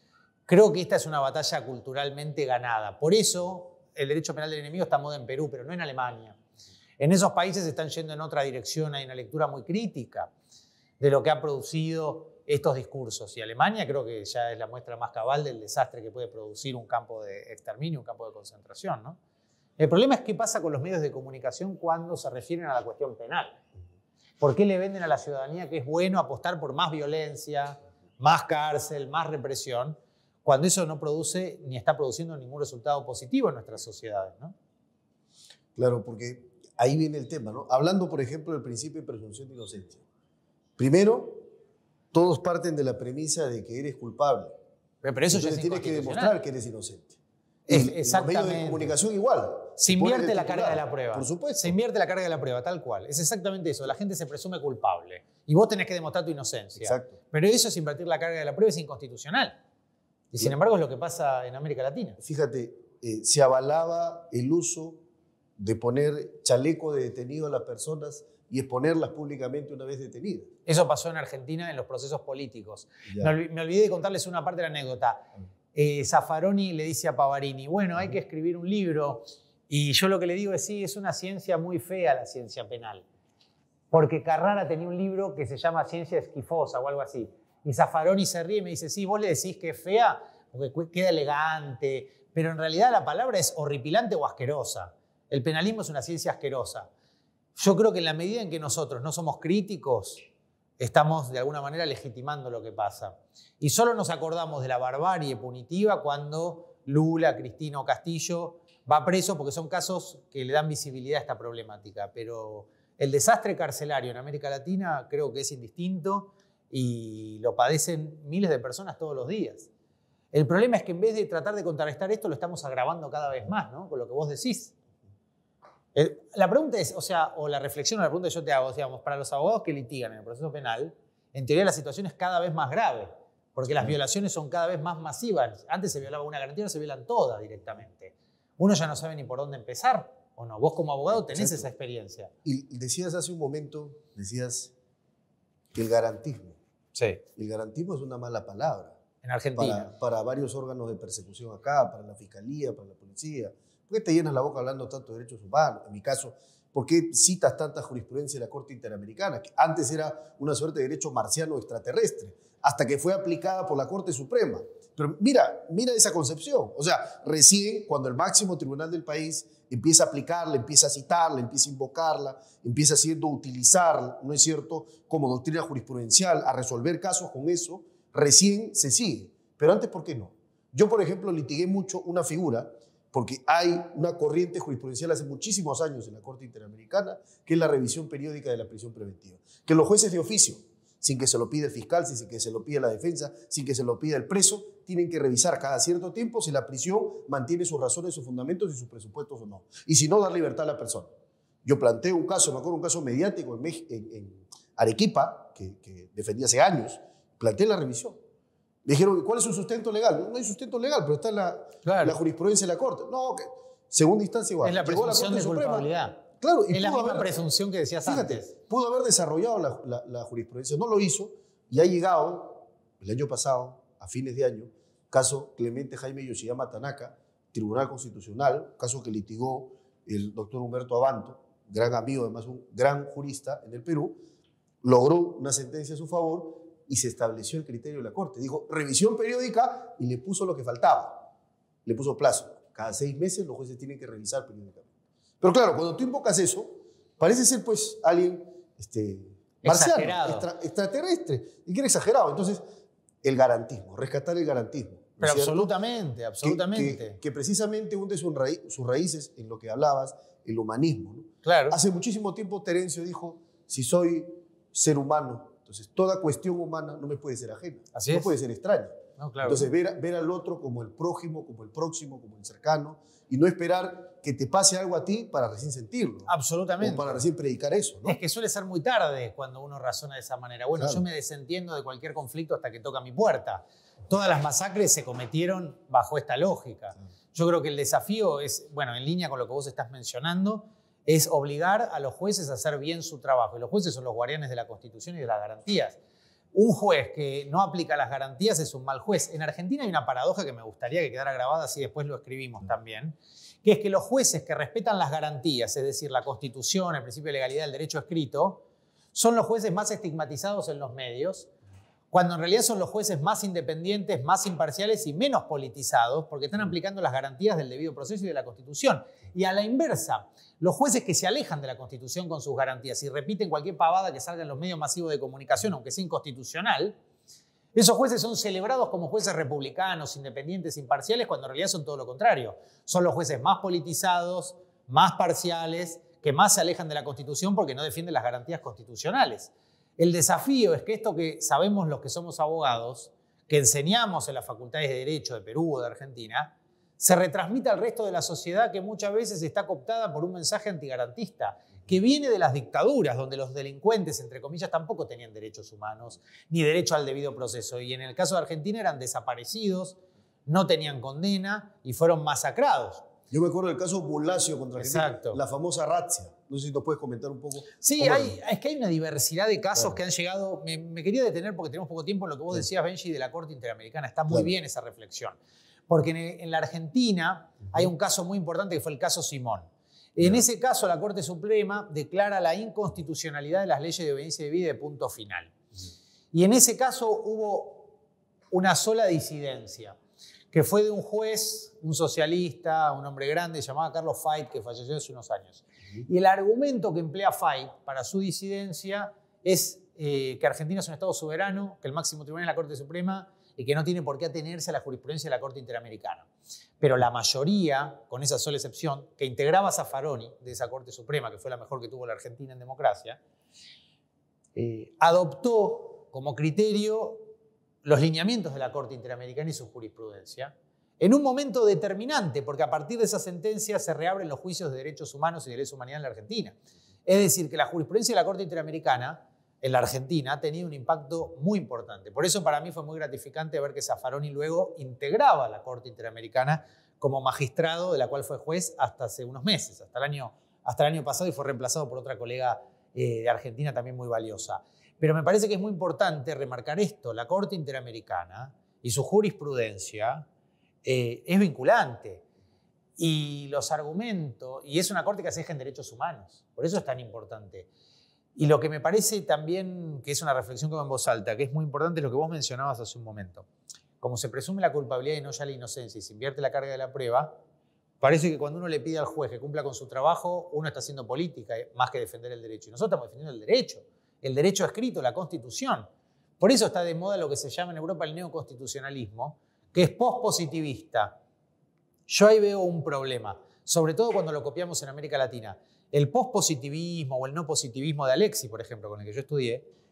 creo que esta es una batalla culturalmente ganada. Por eso el derecho penal del enemigo está a moda en Perú, pero no en Alemania. En esos países están yendo en otra dirección, hay una lectura muy crítica de lo que ha producido estos discursos. Y Alemania creo que ya es la muestra más cabal del desastre que puede producir un campo de exterminio, un campo de concentración, ¿no? El problema es qué pasa con los medios de comunicación cuando se refieren a la cuestión penal. ¿Por qué le venden a la ciudadanía que es bueno apostar por más violencia, más cárcel, más represión, cuando eso no produce ni está produciendo ningún resultado positivo en nuestras sociedades, ¿no? Claro, porque ahí viene el tema, ¿no? Hablando, por ejemplo, del principio de presunción de inocencia. Primero, todos parten de la premisa de que eres culpable. Pero, pero eso Entonces, ya es tienes que demostrar que eres inocente. Es, y exactamente. Los medios de comunicación igual. Se invierte la carga de la prueba. Por supuesto. Se invierte la carga de la prueba, tal cual. Es exactamente eso. La gente se presume culpable. Y vos tenés que demostrar tu inocencia. Exacto. Pero eso es invertir la carga de la prueba, es inconstitucional. Y sin embargo es lo que pasa en América Latina. Fíjate, eh, se avalaba el uso de poner chaleco de detenido a las personas y exponerlas públicamente una vez detenidas. Eso pasó en Argentina en los procesos políticos. Ya. Me, olvid- me olvidé de contarles una parte de la anécdota. Eh, Zaffaroni le dice a Pavarini, bueno, hay que escribir un libro. Y yo lo que le digo es, sí, es una ciencia muy fea la ciencia penal. Porque Carrara tenía un libro que se llama Ciencia Esquifosa o algo así. Y Zaffaroni se ríe y me dice, sí, vos le decís que es fea porque queda elegante, pero en realidad la palabra es horripilante o asquerosa. El penalismo es una ciencia asquerosa. Yo creo que en la medida en que nosotros no somos críticos, estamos de alguna manera legitimando lo que pasa. Y solo nos acordamos de la barbarie punitiva cuando Lula, Cristina o Castillo va preso porque son casos que le dan visibilidad a esta problemática. Pero el desastre carcelario en América Latina creo que es indistinto y lo padecen miles de personas todos los días. El problema es que en vez de tratar de contrarrestar esto, lo estamos agravando cada vez más, ¿no? Con lo que vos decís. El, la pregunta es, o sea, o la reflexión o la pregunta que yo te hago, digamos, para los abogados que litigan en el proceso penal, en teoría la situación es cada vez más grave, porque las violaciones son cada vez más masivas. Antes se violaba una garantía, ahora se violan todas directamente. Uno ya no sabe ni por dónde empezar, ¿o no? Vos como abogado tenés Exacto. esa experiencia. Y decías hace un momento, decías que el garantismo. Sí. El garantismo es una mala palabra. En Argentina. Para, para varios órganos de persecución acá, para la fiscalía, para la policía. ¿Por qué te llenas la boca hablando tanto de derechos humanos? En mi caso, ¿por qué citas tanta jurisprudencia de la Corte Interamericana? Que antes era una suerte de derecho marciano extraterrestre, hasta que fue aplicada por la Corte Suprema. Pero mira, mira esa concepción. O sea, recién cuando el máximo tribunal del país empieza a aplicarla, empieza a citarla, empieza a invocarla, empieza siendo utilizar, ¿no es cierto?, como doctrina jurisprudencial, a resolver casos con eso, recién se sigue. Pero antes, ¿por qué no? Yo, por ejemplo, litigué mucho una figura, porque hay una corriente jurisprudencial hace muchísimos años en la Corte Interamericana, que es la revisión periódica de la prisión preventiva. Que los jueces de oficio sin que se lo pida el fiscal, sin que se lo pida la defensa, sin que se lo pida el preso. Tienen que revisar cada cierto tiempo si la prisión mantiene sus razones, sus fundamentos y sus presupuestos o no. Y si no, dar libertad a la persona. Yo planteé un caso, me acuerdo un caso mediático en, México, en, en Arequipa, que, que defendí hace años, planteé la revisión. Me dijeron, ¿cuál es su sustento legal? No, no hay sustento legal, pero está en la, claro. la jurisprudencia de la Corte. No, que segunda instancia igual. Es la presunción de culpabilidad. Claro, y es la misma haber, presunción que decías fíjate, antes. Pudo haber desarrollado la, la, la jurisprudencia, no lo hizo, y ha llegado, el año pasado, a fines de año, caso Clemente Jaime Yoshiyama Tanaka, Tribunal Constitucional, caso que litigó el doctor Humberto Abanto, gran amigo, además un gran jurista en el Perú, logró una sentencia a su favor y se estableció el criterio de la Corte. Dijo, revisión periódica, y le puso lo que faltaba. Le puso plazo. Cada seis meses los jueces tienen que revisar periódicamente. Pero claro, cuando tú invocas eso, parece ser pues alguien este, marciano, extra, extraterrestre, y que era exagerado. Entonces, el garantismo, rescatar el garantismo. ¿No Pero absolutamente, absolutamente. Que, que, que precisamente hunde sus, raí sus raíces en lo que hablabas, el humanismo, ¿no? Claro. Hace muchísimo tiempo Terencio dijo, si soy ser humano, entonces toda cuestión humana no me puede ser ajena, Así no es. puede ser extraña. No, claro. Entonces ver, ver al otro como el prójimo, como el próximo, como el cercano, y no esperar que te pase algo a ti para recién sentirlo. Absolutamente. O para recién predicar eso, ¿no? Es que suele ser muy tarde cuando uno razona de esa manera. Bueno, claro. Yo me desentiendo de cualquier conflicto hasta que toca mi puerta. Todas las masacres se cometieron bajo esta lógica. Claro. Yo creo que el desafío es, bueno, en línea con lo que vos estás mencionando, es obligar a los jueces a hacer bien su trabajo. Y los jueces son los guardianes de la Constitución y de las garantías. Un juez que no aplica las garantías es un mal juez. En Argentina hay una paradoja que me gustaría que quedara grabada, así después lo escribimos también, que es que los jueces que respetan las garantías, es decir, la Constitución, el principio de legalidad, el derecho escrito, son los jueces más estigmatizados en los medios, cuando en realidad son los jueces más independientes, más imparciales y menos politizados, porque están aplicando las garantías del debido proceso y de la Constitución. Y a la inversa, los jueces que se alejan de la Constitución con sus garantías y repiten cualquier pavada que salga en los medios masivos de comunicación, aunque sea inconstitucional, esos jueces son celebrados como jueces republicanos, independientes, imparciales, cuando en realidad son todo lo contrario. Son los jueces más politizados, más parciales, que más se alejan de la Constitución porque no defienden las garantías constitucionales. El desafío es que esto que sabemos los que somos abogados, que enseñamos en las facultades de Derecho de Perú o de Argentina, se retransmita al resto de la sociedad que muchas veces está cooptada por un mensaje antigarantista, que viene de las dictaduras, donde los delincuentes, entre comillas, tampoco tenían derechos humanos, ni derecho al debido proceso. Y en el caso de Argentina eran desaparecidos, no tenían condena y fueron masacrados. Yo me acuerdo del caso Bulacio contra Argentina, Exacto. La famosa razzia. No sé si nos puedes comentar un poco. Sí, hay, es que hay una diversidad de casos claro. que han llegado. Me, me quería detener porque tenemos poco tiempo en lo que vos claro. decías, Benji, de la Corte Interamericana. Está muy claro. bien esa reflexión. Porque en, en la Argentina uh-huh. hay un caso muy importante que fue el caso Simón. En yeah. ese caso, la Corte Suprema declara la inconstitucionalidad de las leyes de obediencia debida de punto final. Uh-huh. Y en ese caso hubo una sola disidencia, que fue de un juez, un socialista, un hombre grande, llamado Carlos Fait, que falleció hace unos años. Uh-huh. Y el argumento que emplea Fait para su disidencia es eh, que Argentina es un Estado soberano, que el máximo tribunal es la Corte Suprema y que no tiene por qué atenerse a la jurisprudencia de la Corte Interamericana. Pero la mayoría, con esa sola excepción, que integraba a Zaffaroni de esa Corte Suprema, que fue la mejor que tuvo la Argentina en democracia, eh, adoptó como criterio los lineamientos de la Corte Interamericana y su jurisprudencia, en un momento determinante, porque a partir de esa sentencia se reabren los juicios de derechos humanos y de lesa humanidad en la Argentina. Es decir, que la jurisprudencia de la Corte Interamericana en la Argentina ha tenido un impacto muy importante. Por eso para mí fue muy gratificante ver que Zaffaroni luego integraba a la Corte Interamericana como magistrado, de la cual fue juez hasta hace unos meses, hasta el año, hasta el año pasado, y fue reemplazado por otra colega eh, de Argentina también muy valiosa. Pero me parece que es muy importante remarcar esto. La Corte Interamericana y su jurisprudencia eh, es vinculante. Y los argumentos, y es una corte que se eje en derechos humanos. Por eso es tan importante. Y lo que me parece también, que es una reflexión como en voz alta, que es muy importante, es lo que vos mencionabas hace un momento. Como se presume la culpabilidad y no ya la inocencia, y se invierte la carga de la prueba, parece que cuando uno le pide al juez que cumpla con su trabajo, uno está haciendo política más que defender el derecho. Y nosotros estamos defendiendo el derecho. El derecho escrito, la Constitución. Por eso está de moda lo que se llama en Europa el neoconstitucionalismo, que es pospositivista. Yo ahí veo un problema, sobre todo cuando lo copiamos en América Latina. El pospositivismo o el no positivismo de Alexis, por ejemplo, con el que yo estudié,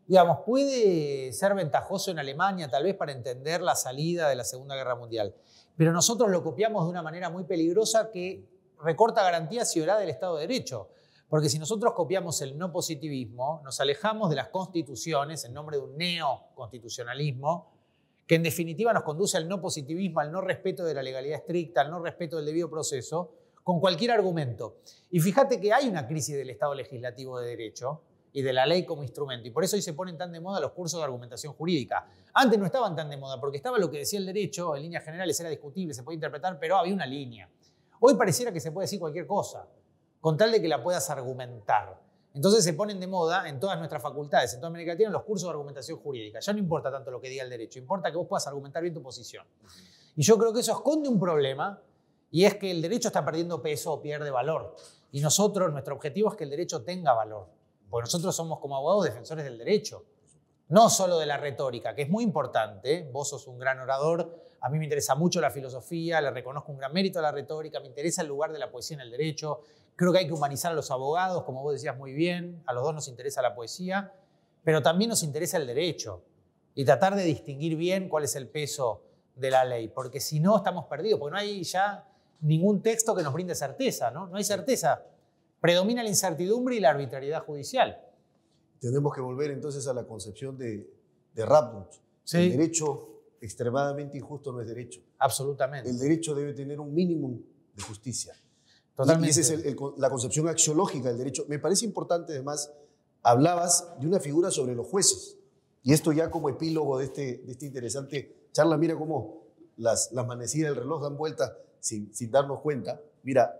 digamos, puede ser ventajoso en Alemania tal vez para entender la salida de la Segunda Guerra Mundial. Pero nosotros lo copiamos de una manera muy peligrosa que recorta garantías y orá del Estado de Derecho. Porque si nosotros copiamos el no positivismo, nos alejamos de las constituciones en nombre de un neoconstitucionalismo que en definitiva nos conduce al no positivismo, al no respeto de la legalidad estricta, al no respeto del debido proceso, con cualquier argumento. Y fíjate que hay una crisis del Estado legislativo de derecho y de la ley como instrumento. Y por eso hoy se ponen tan de moda los cursos de argumentación jurídica. Antes no estaban tan de moda porque estaba lo que decía el derecho, en líneas generales era discutible, se podía interpretar, pero había una línea. Hoy pareciera que se puede decir cualquier cosa, con tal de que la puedas argumentar. Entonces se ponen de moda en todas nuestras facultades, en toda América Latina, los cursos de argumentación jurídica. Ya no importa tanto lo que diga el derecho, importa que vos puedas argumentar bien tu posición. Y yo creo que eso esconde un problema, y es que el derecho está perdiendo peso o pierde valor. Y nosotros, nuestro objetivo es que el derecho tenga valor. Porque nosotros somos como abogados defensores del derecho. No solo de la retórica, que es muy importante. Vos sos un gran orador, a mí me interesa mucho la filosofía, le reconozco un gran mérito a la retórica, me interesa el lugar de la poesía en el derecho. Creo que hay que humanizar a los abogados, como vos decías muy bien. A los dos nos interesa la poesía, pero también nos interesa el derecho. Y tratar de distinguir bien cuál es el peso de la ley. Porque si no, estamos perdidos. Porque no hay ya ningún texto que nos brinde certeza, ¿no? No hay certeza. Predomina la incertidumbre y la arbitrariedad judicial. Tenemos que volver entonces a la concepción de, de Radbruch. Sí. El derecho extremadamente injusto no es derecho. Absolutamente. El derecho debe tener un mínimo de justicia. Totalmente. Y esa es el, el, la concepción axiológica del derecho. Me parece importante, además, hablabas de una figura sobre los jueces. Y esto ya como epílogo de, este, de esta interesante charla, mira cómo las, las manecillas del reloj dan vuelta sin, sin darnos cuenta. Mira,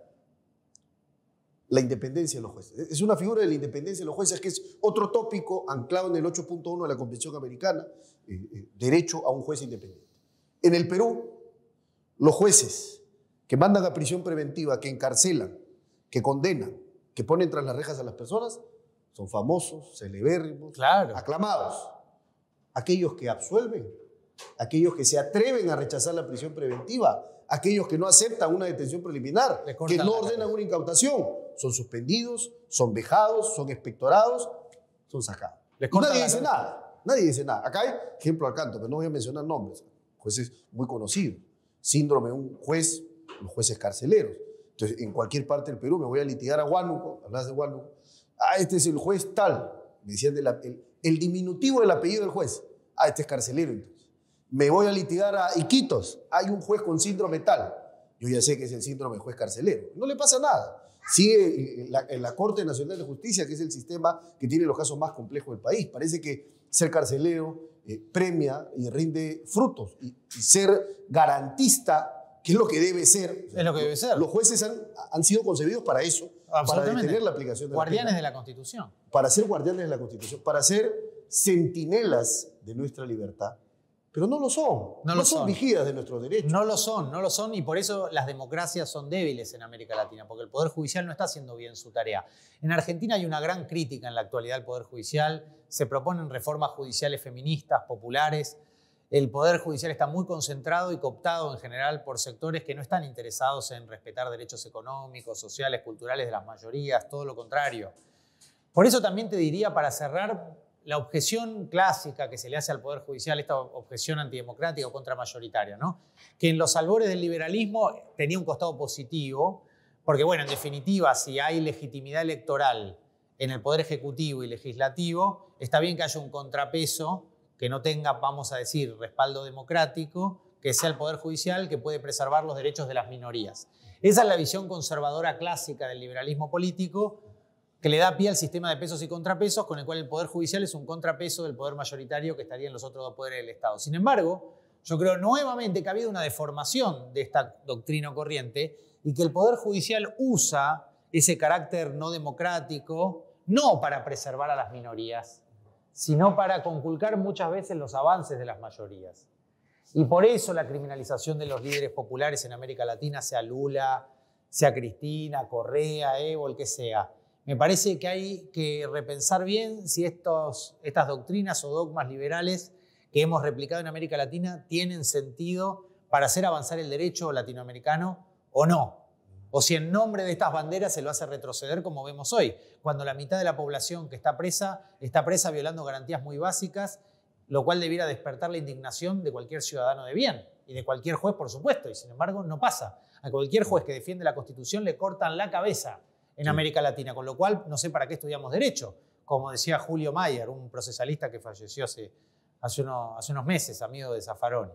la independencia de los jueces. Es una figura de la independencia de los jueces que es otro tópico anclado en el ocho punto uno de la Convención Americana, eh, eh, derecho a un juez independiente. En el Perú, los jueces que mandan a prisión preventiva, que encarcelan, que condenan, que ponen tras las rejas a las personas, son famosos, celebérrimos, claro, aclamados. Aquellos que absuelven, aquellos que se atreven a rechazar la prisión preventiva, aquellos que no aceptan una detención preliminar, que no ordenan una incautación, son suspendidos, son vejados, son expectorados, son sacados. Nadie dice nada, nadie dice nada. Acá hay ejemplo al canto, pero no voy a mencionar nombres. Jueces muy conocidos. Síndrome de un juez, los jueces carceleros. Entonces, en cualquier parte del Perú me voy a litigar a Huánuco, hablas de Huánuco. Ah, este es el juez tal. Me decían de la, el, el diminutivo del apellido del juez. Ah, este es carcelero entonces. Me voy a litigar a Iquitos. Hay un juez con síndrome tal. Yo ya sé que es el síndrome del juez carcelero. No le pasa nada. Sigue en la, en la Corte Nacional de Justicia, que es el sistema que tiene los casos más complejos del país. Parece que ser carcelero eh, premia y rinde frutos. Y, y ser garantista, que es lo que debe ser. Es lo que debe ser. Los jueces han, han sido concebidos para eso, para detener la aplicación de guardianes la pena, de la Constitución. Para ser guardianes de la Constitución, para ser centinelas de nuestra libertad. Pero no lo son, no, no lo son, son vigías de nuestros derechos. No lo son, no lo son, y por eso las democracias son débiles en América Latina, porque el Poder Judicial no está haciendo bien su tarea. En Argentina hay una gran crítica en la actualidad al Poder Judicial, se proponen reformas judiciales feministas, populares. El Poder Judicial está muy concentrado y cooptado en general por sectores que no están interesados en respetar derechos económicos, sociales, culturales de las mayorías, todo lo contrario. Por eso también te diría, para cerrar, la objeción clásica que se le hace al Poder Judicial, esta objeción antidemocrática o contramayoritaria, ¿no? Que en los albores del liberalismo tenía un costado positivo, porque, bueno, en definitiva, si hay legitimidad electoral en el Poder Ejecutivo y Legislativo, está bien que haya un contrapeso que no tenga, vamos a decir, respaldo democrático, que sea el Poder Judicial, que puede preservar los derechos de las minorías. Esa es la visión conservadora clásica del liberalismo político, que le da pie al sistema de pesos y contrapesos, con el cual el Poder Judicial es un contrapeso del poder mayoritario que estaría en los otros dos poderes del Estado. Sin embargo, yo creo nuevamente que ha habido una deformación de esta doctrina corriente y que el Poder Judicial usa ese carácter no democrático no para preservar a las minorías, sino para conculcar muchas veces los avances de las mayorías. Y por eso la criminalización de los líderes populares en América Latina, sea Lula, sea Cristina, Correa, Evo, el que sea. Me parece que hay que repensar bien si estos, estas doctrinas o dogmas liberales que hemos replicado en América Latina tienen sentido para hacer avanzar el derecho latinoamericano o no. o si en nombre de estas banderas se lo hace retroceder como vemos hoy, cuando la mitad de la población que está presa está presa violando garantías muy básicas, lo cual debiera despertar la indignación de cualquier ciudadano de bien y de cualquier juez, por supuesto, y sin embargo no pasa. A cualquier juez que defiende la Constitución le cortan la cabeza en América Latina, con lo cual no sé para qué estudiamos Derecho, como decía Julio Mayer, un procesalista que falleció hace, hace, uno, hace unos meses, amigo de Zaffaroni.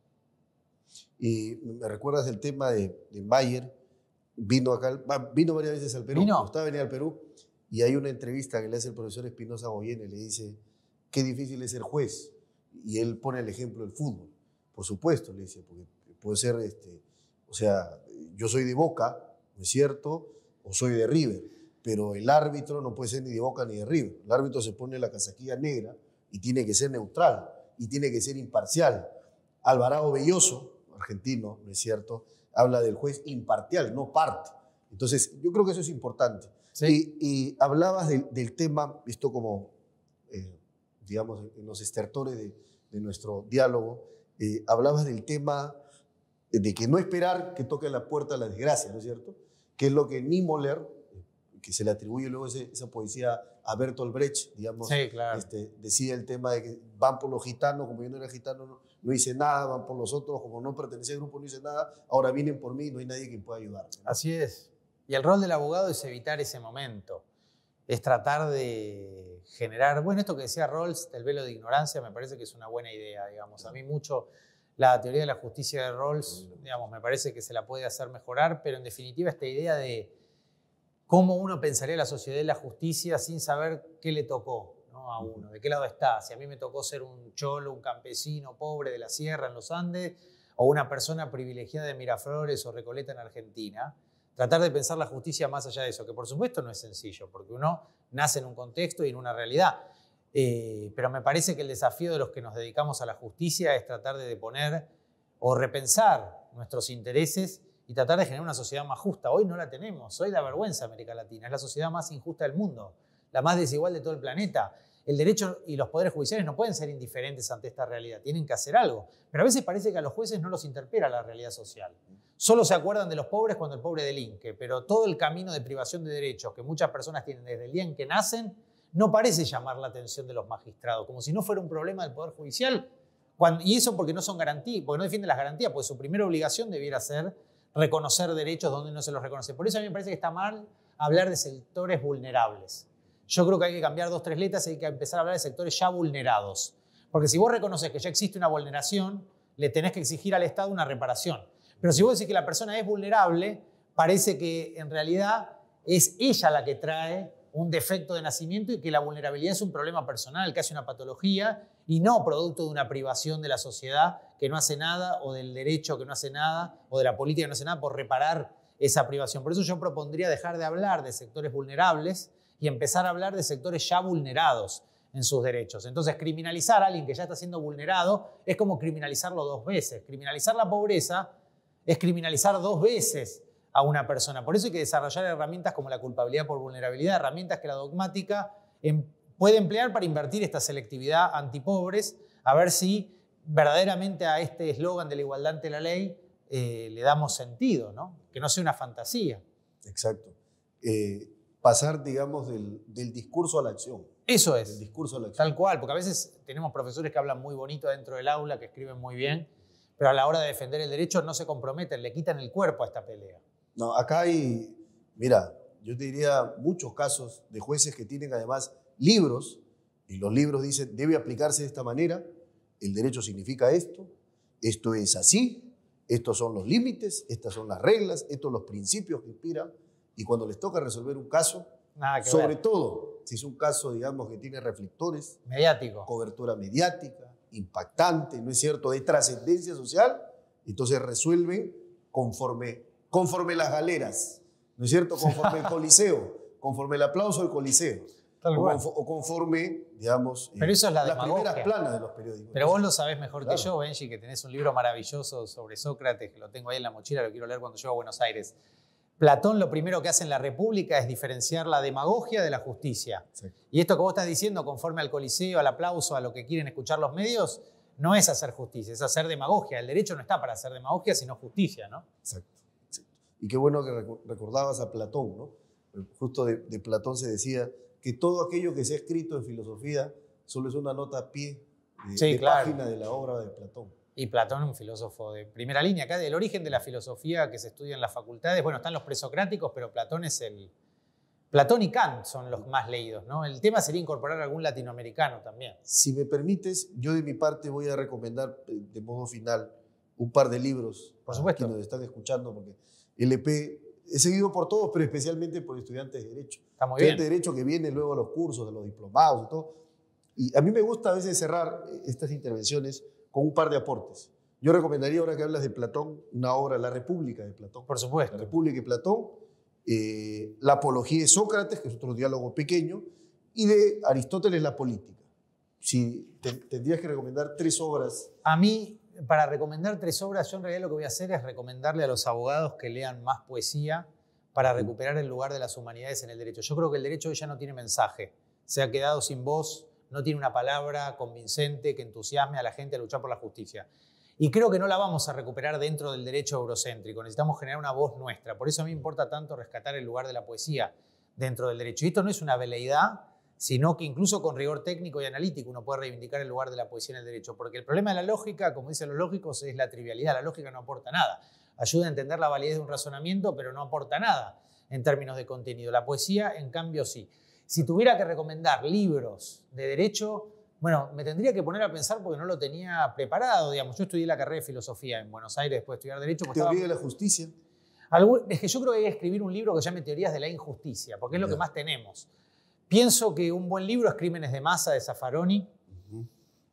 Y me recuerdas del tema de, de Mayer, vino acá, vino varias veces al Perú, ¿Vino? gustaba venir al Perú, y hay una entrevista que le hace el profesor Espinosa Goyena y le dice, qué difícil es ser juez, y él pone el ejemplo del fútbol. Por supuesto, le dice, porque puede ser, este, o sea, yo soy de Boca, ¿no es cierto?, o soy de River, pero el árbitro no puede ser ni de Boca ni de River. El árbitro se pone la casaquilla negra y tiene que ser neutral y tiene que ser imparcial. Alvarado Belloso, argentino, ¿no es cierto?, habla del juez imparcial, no parte. Entonces, yo creo que eso es importante. Sí. Y, y hablabas de, del tema, visto como, eh, digamos, en los estertores de, de nuestro diálogo, eh, hablabas del tema de que no esperar que toque la puerta la desgracia, ¿no es cierto?, que es lo que Niemöller, que se le atribuye luego ese, esa poesía a Bertolt Brecht, digamos, sí, claro. este, decía el tema de que van por los gitanos, como yo no era gitano, no, no hice nada, van por los otros, como no pertenecía al grupo, no hice nada, ahora vienen por mí, no hay nadie que pueda ayudarme, ¿no? Así es. Y el rol del abogado es evitar ese momento, es tratar de generar, bueno, esto que decía Rawls, del velo de ignorancia, me parece que es una buena idea, digamos. A mí mucho la teoría de la justicia de Rawls, digamos, me parece que se la puede hacer mejorar, pero en definitiva esta idea de cómo uno pensaría la sociedad y la justicia sin saber qué le tocó, ¿no?, a uno, de qué lado está. Si a mí me tocó ser un cholo, un campesino pobre de la sierra en los Andes, o una persona privilegiada de Miraflores o Recoleta en Argentina, tratar de pensar la justicia más allá de eso, que por supuesto no es sencillo, porque uno nace en un contexto y en una realidad. Eh, pero me parece que el desafío de los que nos dedicamos a la justicia es tratar de deponer o repensar nuestros intereses y tratar de generar una sociedad más justa. Hoy no la tenemos, hoy da vergüenza América Latina, es la sociedad más injusta del mundo, la más desigual de todo el planeta. El derecho y los poderes judiciales no pueden ser indiferentes ante esta realidad, tienen que hacer algo. Pero a veces parece que a los jueces no los interpela la realidad social. Solo se acuerdan de los pobres cuando el pobre delinque, pero todo el camino de privación de derechos que muchas personas tienen desde el día en que nacen no parece llamar la atención de los magistrados, como si no fuera un problema del Poder Judicial. Cuando, y eso porque no son garantías, porque no defienden las garantías, porque su primera obligación debiera ser reconocer derechos donde no se los reconoce. Por eso a mí me parece que está mal hablar de sectores vulnerables. Yo creo que hay que cambiar dos, tres letras y hay que empezar a hablar de sectores ya vulnerados. Porque si vos reconoces que ya existe una vulneración, le tenés que exigir al Estado una reparación. Pero si vos decís que la persona es vulnerable, parece que en realidad es ella la que trae un defecto de nacimiento y que la vulnerabilidad es un problema personal, que hace una patología y no producto de una privación de la sociedad que no hace nada, o del derecho que no hace nada, o de la política que no hace nada por reparar esa privación. Por eso yo propondría dejar de hablar de sectores vulnerables y empezar a hablar de sectores ya vulnerados en sus derechos. Entonces, criminalizar a alguien que ya está siendo vulnerado es como criminalizarlo dos veces. Criminalizar la pobreza es criminalizar dos veces a una persona. Por eso hay que desarrollar herramientas como la culpabilidad por vulnerabilidad, herramientas que la dogmática em, puede emplear para invertir esta selectividad antipobres, a ver si verdaderamente a este eslogan de la igualdad ante la ley eh, le damos sentido, ¿no? Que no sea una fantasía. Exacto. Eh, pasar, digamos, del, del discurso a la acción. Eso es. Del discurso a la acción. Tal cual, porque a veces tenemos profesores que hablan muy bonito dentro del aula, que escriben muy bien, pero a la hora de defender el derecho no se comprometen, le quitan el cuerpo a esta pelea. No, acá hay, mira, yo te diría muchos casos de jueces que tienen además libros, y los libros dicen, debe aplicarse de esta manera, el derecho significa esto, esto es así, estos son los límites, estas son las reglas, estos son los principios que inspiran, y cuando les toca resolver un caso, Nada que sobre ver. todo si es un caso, digamos, que tiene reflectores, Mediático. cobertura mediática, impactante, ¿no es cierto?, de trascendencia social, entonces resuelven conforme, conforme las galeras, ¿no es cierto?, conforme el Coliseo, conforme el aplauso del Coliseo, Tal o, cual. confo- o conforme, digamos, Pero eso es la las demagogia. primeras planas de los periódicos. Pero vos lo sabés mejor Claro. que yo, Benji, que tenés un libro maravilloso sobre Sócrates, que lo tengo ahí en la mochila, lo quiero leer cuando llego a Buenos Aires. Platón lo primero que hace en la República es diferenciar la demagogia de la justicia. Sí. Y esto que vos estás diciendo, conforme al Coliseo, al aplauso, a lo que quieren escuchar los medios, no es hacer justicia, es hacer demagogia. El derecho no está para hacer demagogia, sino justicia, ¿no? Exacto. Exacto. Y qué bueno que recordabas a Platón, ¿no? Justo de, de Platón se decía que todo aquello que se ha escrito en filosofía solo es una nota a pie de, sí, de claro. página de la obra de Platón. Y Platón es un filósofo de primera línea. Acá del origen de la filosofía que se estudia en las facultades, bueno, están los presocráticos, pero Platón es el... Platón y Kant son los más leídos, ¿no? El tema sería incorporar algún latinoamericano también. Si me permites, yo de mi parte voy a recomendar de modo final un par de libros. Por supuesto. Quienes nos están escuchando, porque L P es seguido por todos, pero especialmente por estudiantes de Derecho. Está muy estudiantes bien. de Derecho que vienen luego a los cursos, a los diplomados y todo. Y a mí me gusta a veces cerrar estas intervenciones con un par de aportes. Yo recomendaría, ahora que hablas de Platón, una obra, La República de Platón. Por supuesto. La República de Platón, eh, La Apología de Sócrates, que es otro diálogo pequeño, y de Aristóteles, La Política. Si te, tendrías que recomendar tres obras. A mí, para recomendar tres obras, yo en realidad lo que voy a hacer es recomendarle a los abogados que lean más poesía para recuperar el lugar de las humanidades en el derecho. Yo creo que el derecho ya no tiene mensaje. Se ha quedado sin voz, no tiene una palabra convincente que entusiasme a la gente a luchar por la justicia. Y creo que no la vamos a recuperar dentro del derecho eurocéntrico. Necesitamos generar una voz nuestra. Por eso a mí me importa tanto rescatar el lugar de la poesía dentro del derecho. Y esto no es una veleidad, sino que incluso con rigor técnico y analítico uno puede reivindicar el lugar de la poesía en el derecho. Porque el problema de la lógica, como dicen los lógicos, es la trivialidad. La lógica no aporta nada. Ayuda a entender la validez de un razonamiento, pero no aporta nada en términos de contenido. La poesía, en cambio, sí. Si tuviera que recomendar libros de derecho, bueno, me tendría que poner a pensar porque no lo tenía preparado, digamos. Yo estudié la carrera de filosofía en Buenos Aires después de estudiar derecho. Teoría estaba... de la justicia. Es que yo creo que hay que escribir un libro que se llame Teorías de la injusticia, porque es lo Ya. que más tenemos. Pienso que un buen libro es Crímenes de masa de Zaffaroni, uh-huh.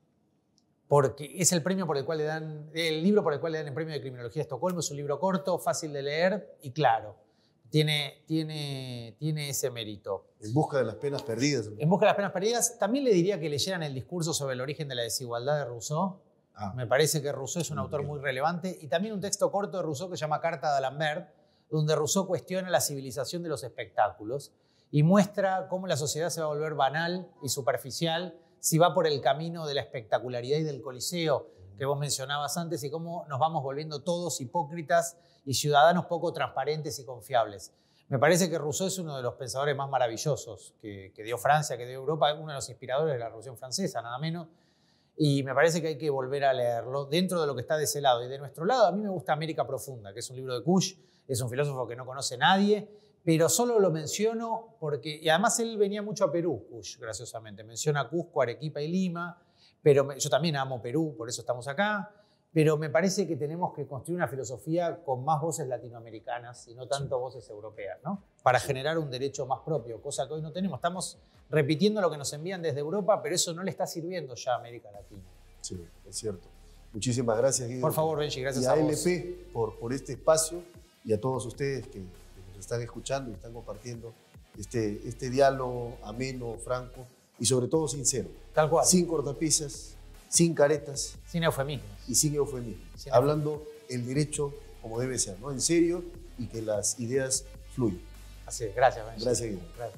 porque es el premio por el cual le dan, el libro por el cual le dan el premio de Criminología de Estocolmo. Es un libro corto, fácil de leer y claro. Tiene, tiene, tiene ese mérito. En busca de las penas perdidas. En busca de las penas perdidas. También le diría que leyeran el discurso sobre el origen de la desigualdad de Rousseau. Ah. Me parece que Rousseau es un muy autor bien. muy relevante. Y también un texto corto de Rousseau que se llama Carta de D'Alembert, donde Rousseau cuestiona la civilización de los espectáculos y muestra cómo la sociedad se va a volver banal y superficial si va por el camino de la espectacularidad y del coliseo que vos mencionabas antes, y cómo nos vamos volviendo todos hipócritas y ciudadanos poco transparentes y confiables. Me parece que Rousseau es uno de los pensadores más maravillosos que, que dio Francia, que dio Europa, uno de los inspiradores de la Revolución Francesa, nada menos, y me parece que hay que volver a leerlo dentro de lo que está de ese lado. Y de nuestro lado, a mí me gusta América Profunda, que es un libro de Kusch, es un filósofo que no conoce nadie, pero solo lo menciono porque, y además él venía mucho a Perú, Kusch, graciosamente, menciona Cusco, Arequipa y Lima, pero me, yo también amo Perú, por eso estamos acá, pero me parece que tenemos que construir una filosofía con más voces latinoamericanas y no tanto voces europeas, ¿no? Para generar un derecho más propio, cosa que hoy no tenemos. Estamos repitiendo lo que nos envían desde Europa, pero eso no le está sirviendo ya a América Latina. Sí, es cierto. Muchísimas gracias, Guido. Por favor, Benji, gracias y a, a vos. vos. L P por, por este espacio, y a todos ustedes que, que nos están escuchando y están compartiendo este, este diálogo ameno, franco y sobre todo sincero. Tal cual. Sin cortapisas, sin caretas. Sin eufemismos. Y sin eufemismos. Sin Hablando el derecho como debe ser, ¿no? En serio, y que las ideas fluyan. Así es. Gracias, Benji. Gracias, Guido. Gracias.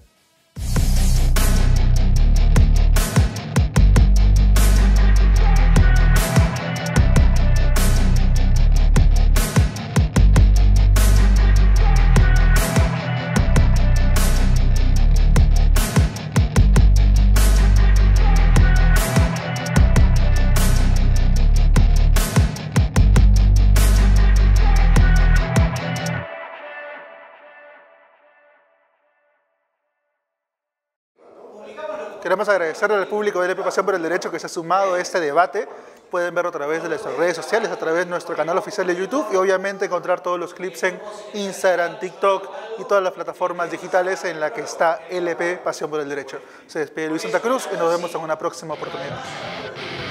Queremos agradecerle al público de L P Pasión por el Derecho que se ha sumado a este debate. Pueden verlo a través de nuestras redes sociales, a través de nuestro canal oficial de YouTube y obviamente encontrar todos los clips en Instagram, TikTok y todas las plataformas digitales en las que está L P Pasión por el Derecho. Se despide Luis Santa Cruz y nos vemos en una próxima oportunidad.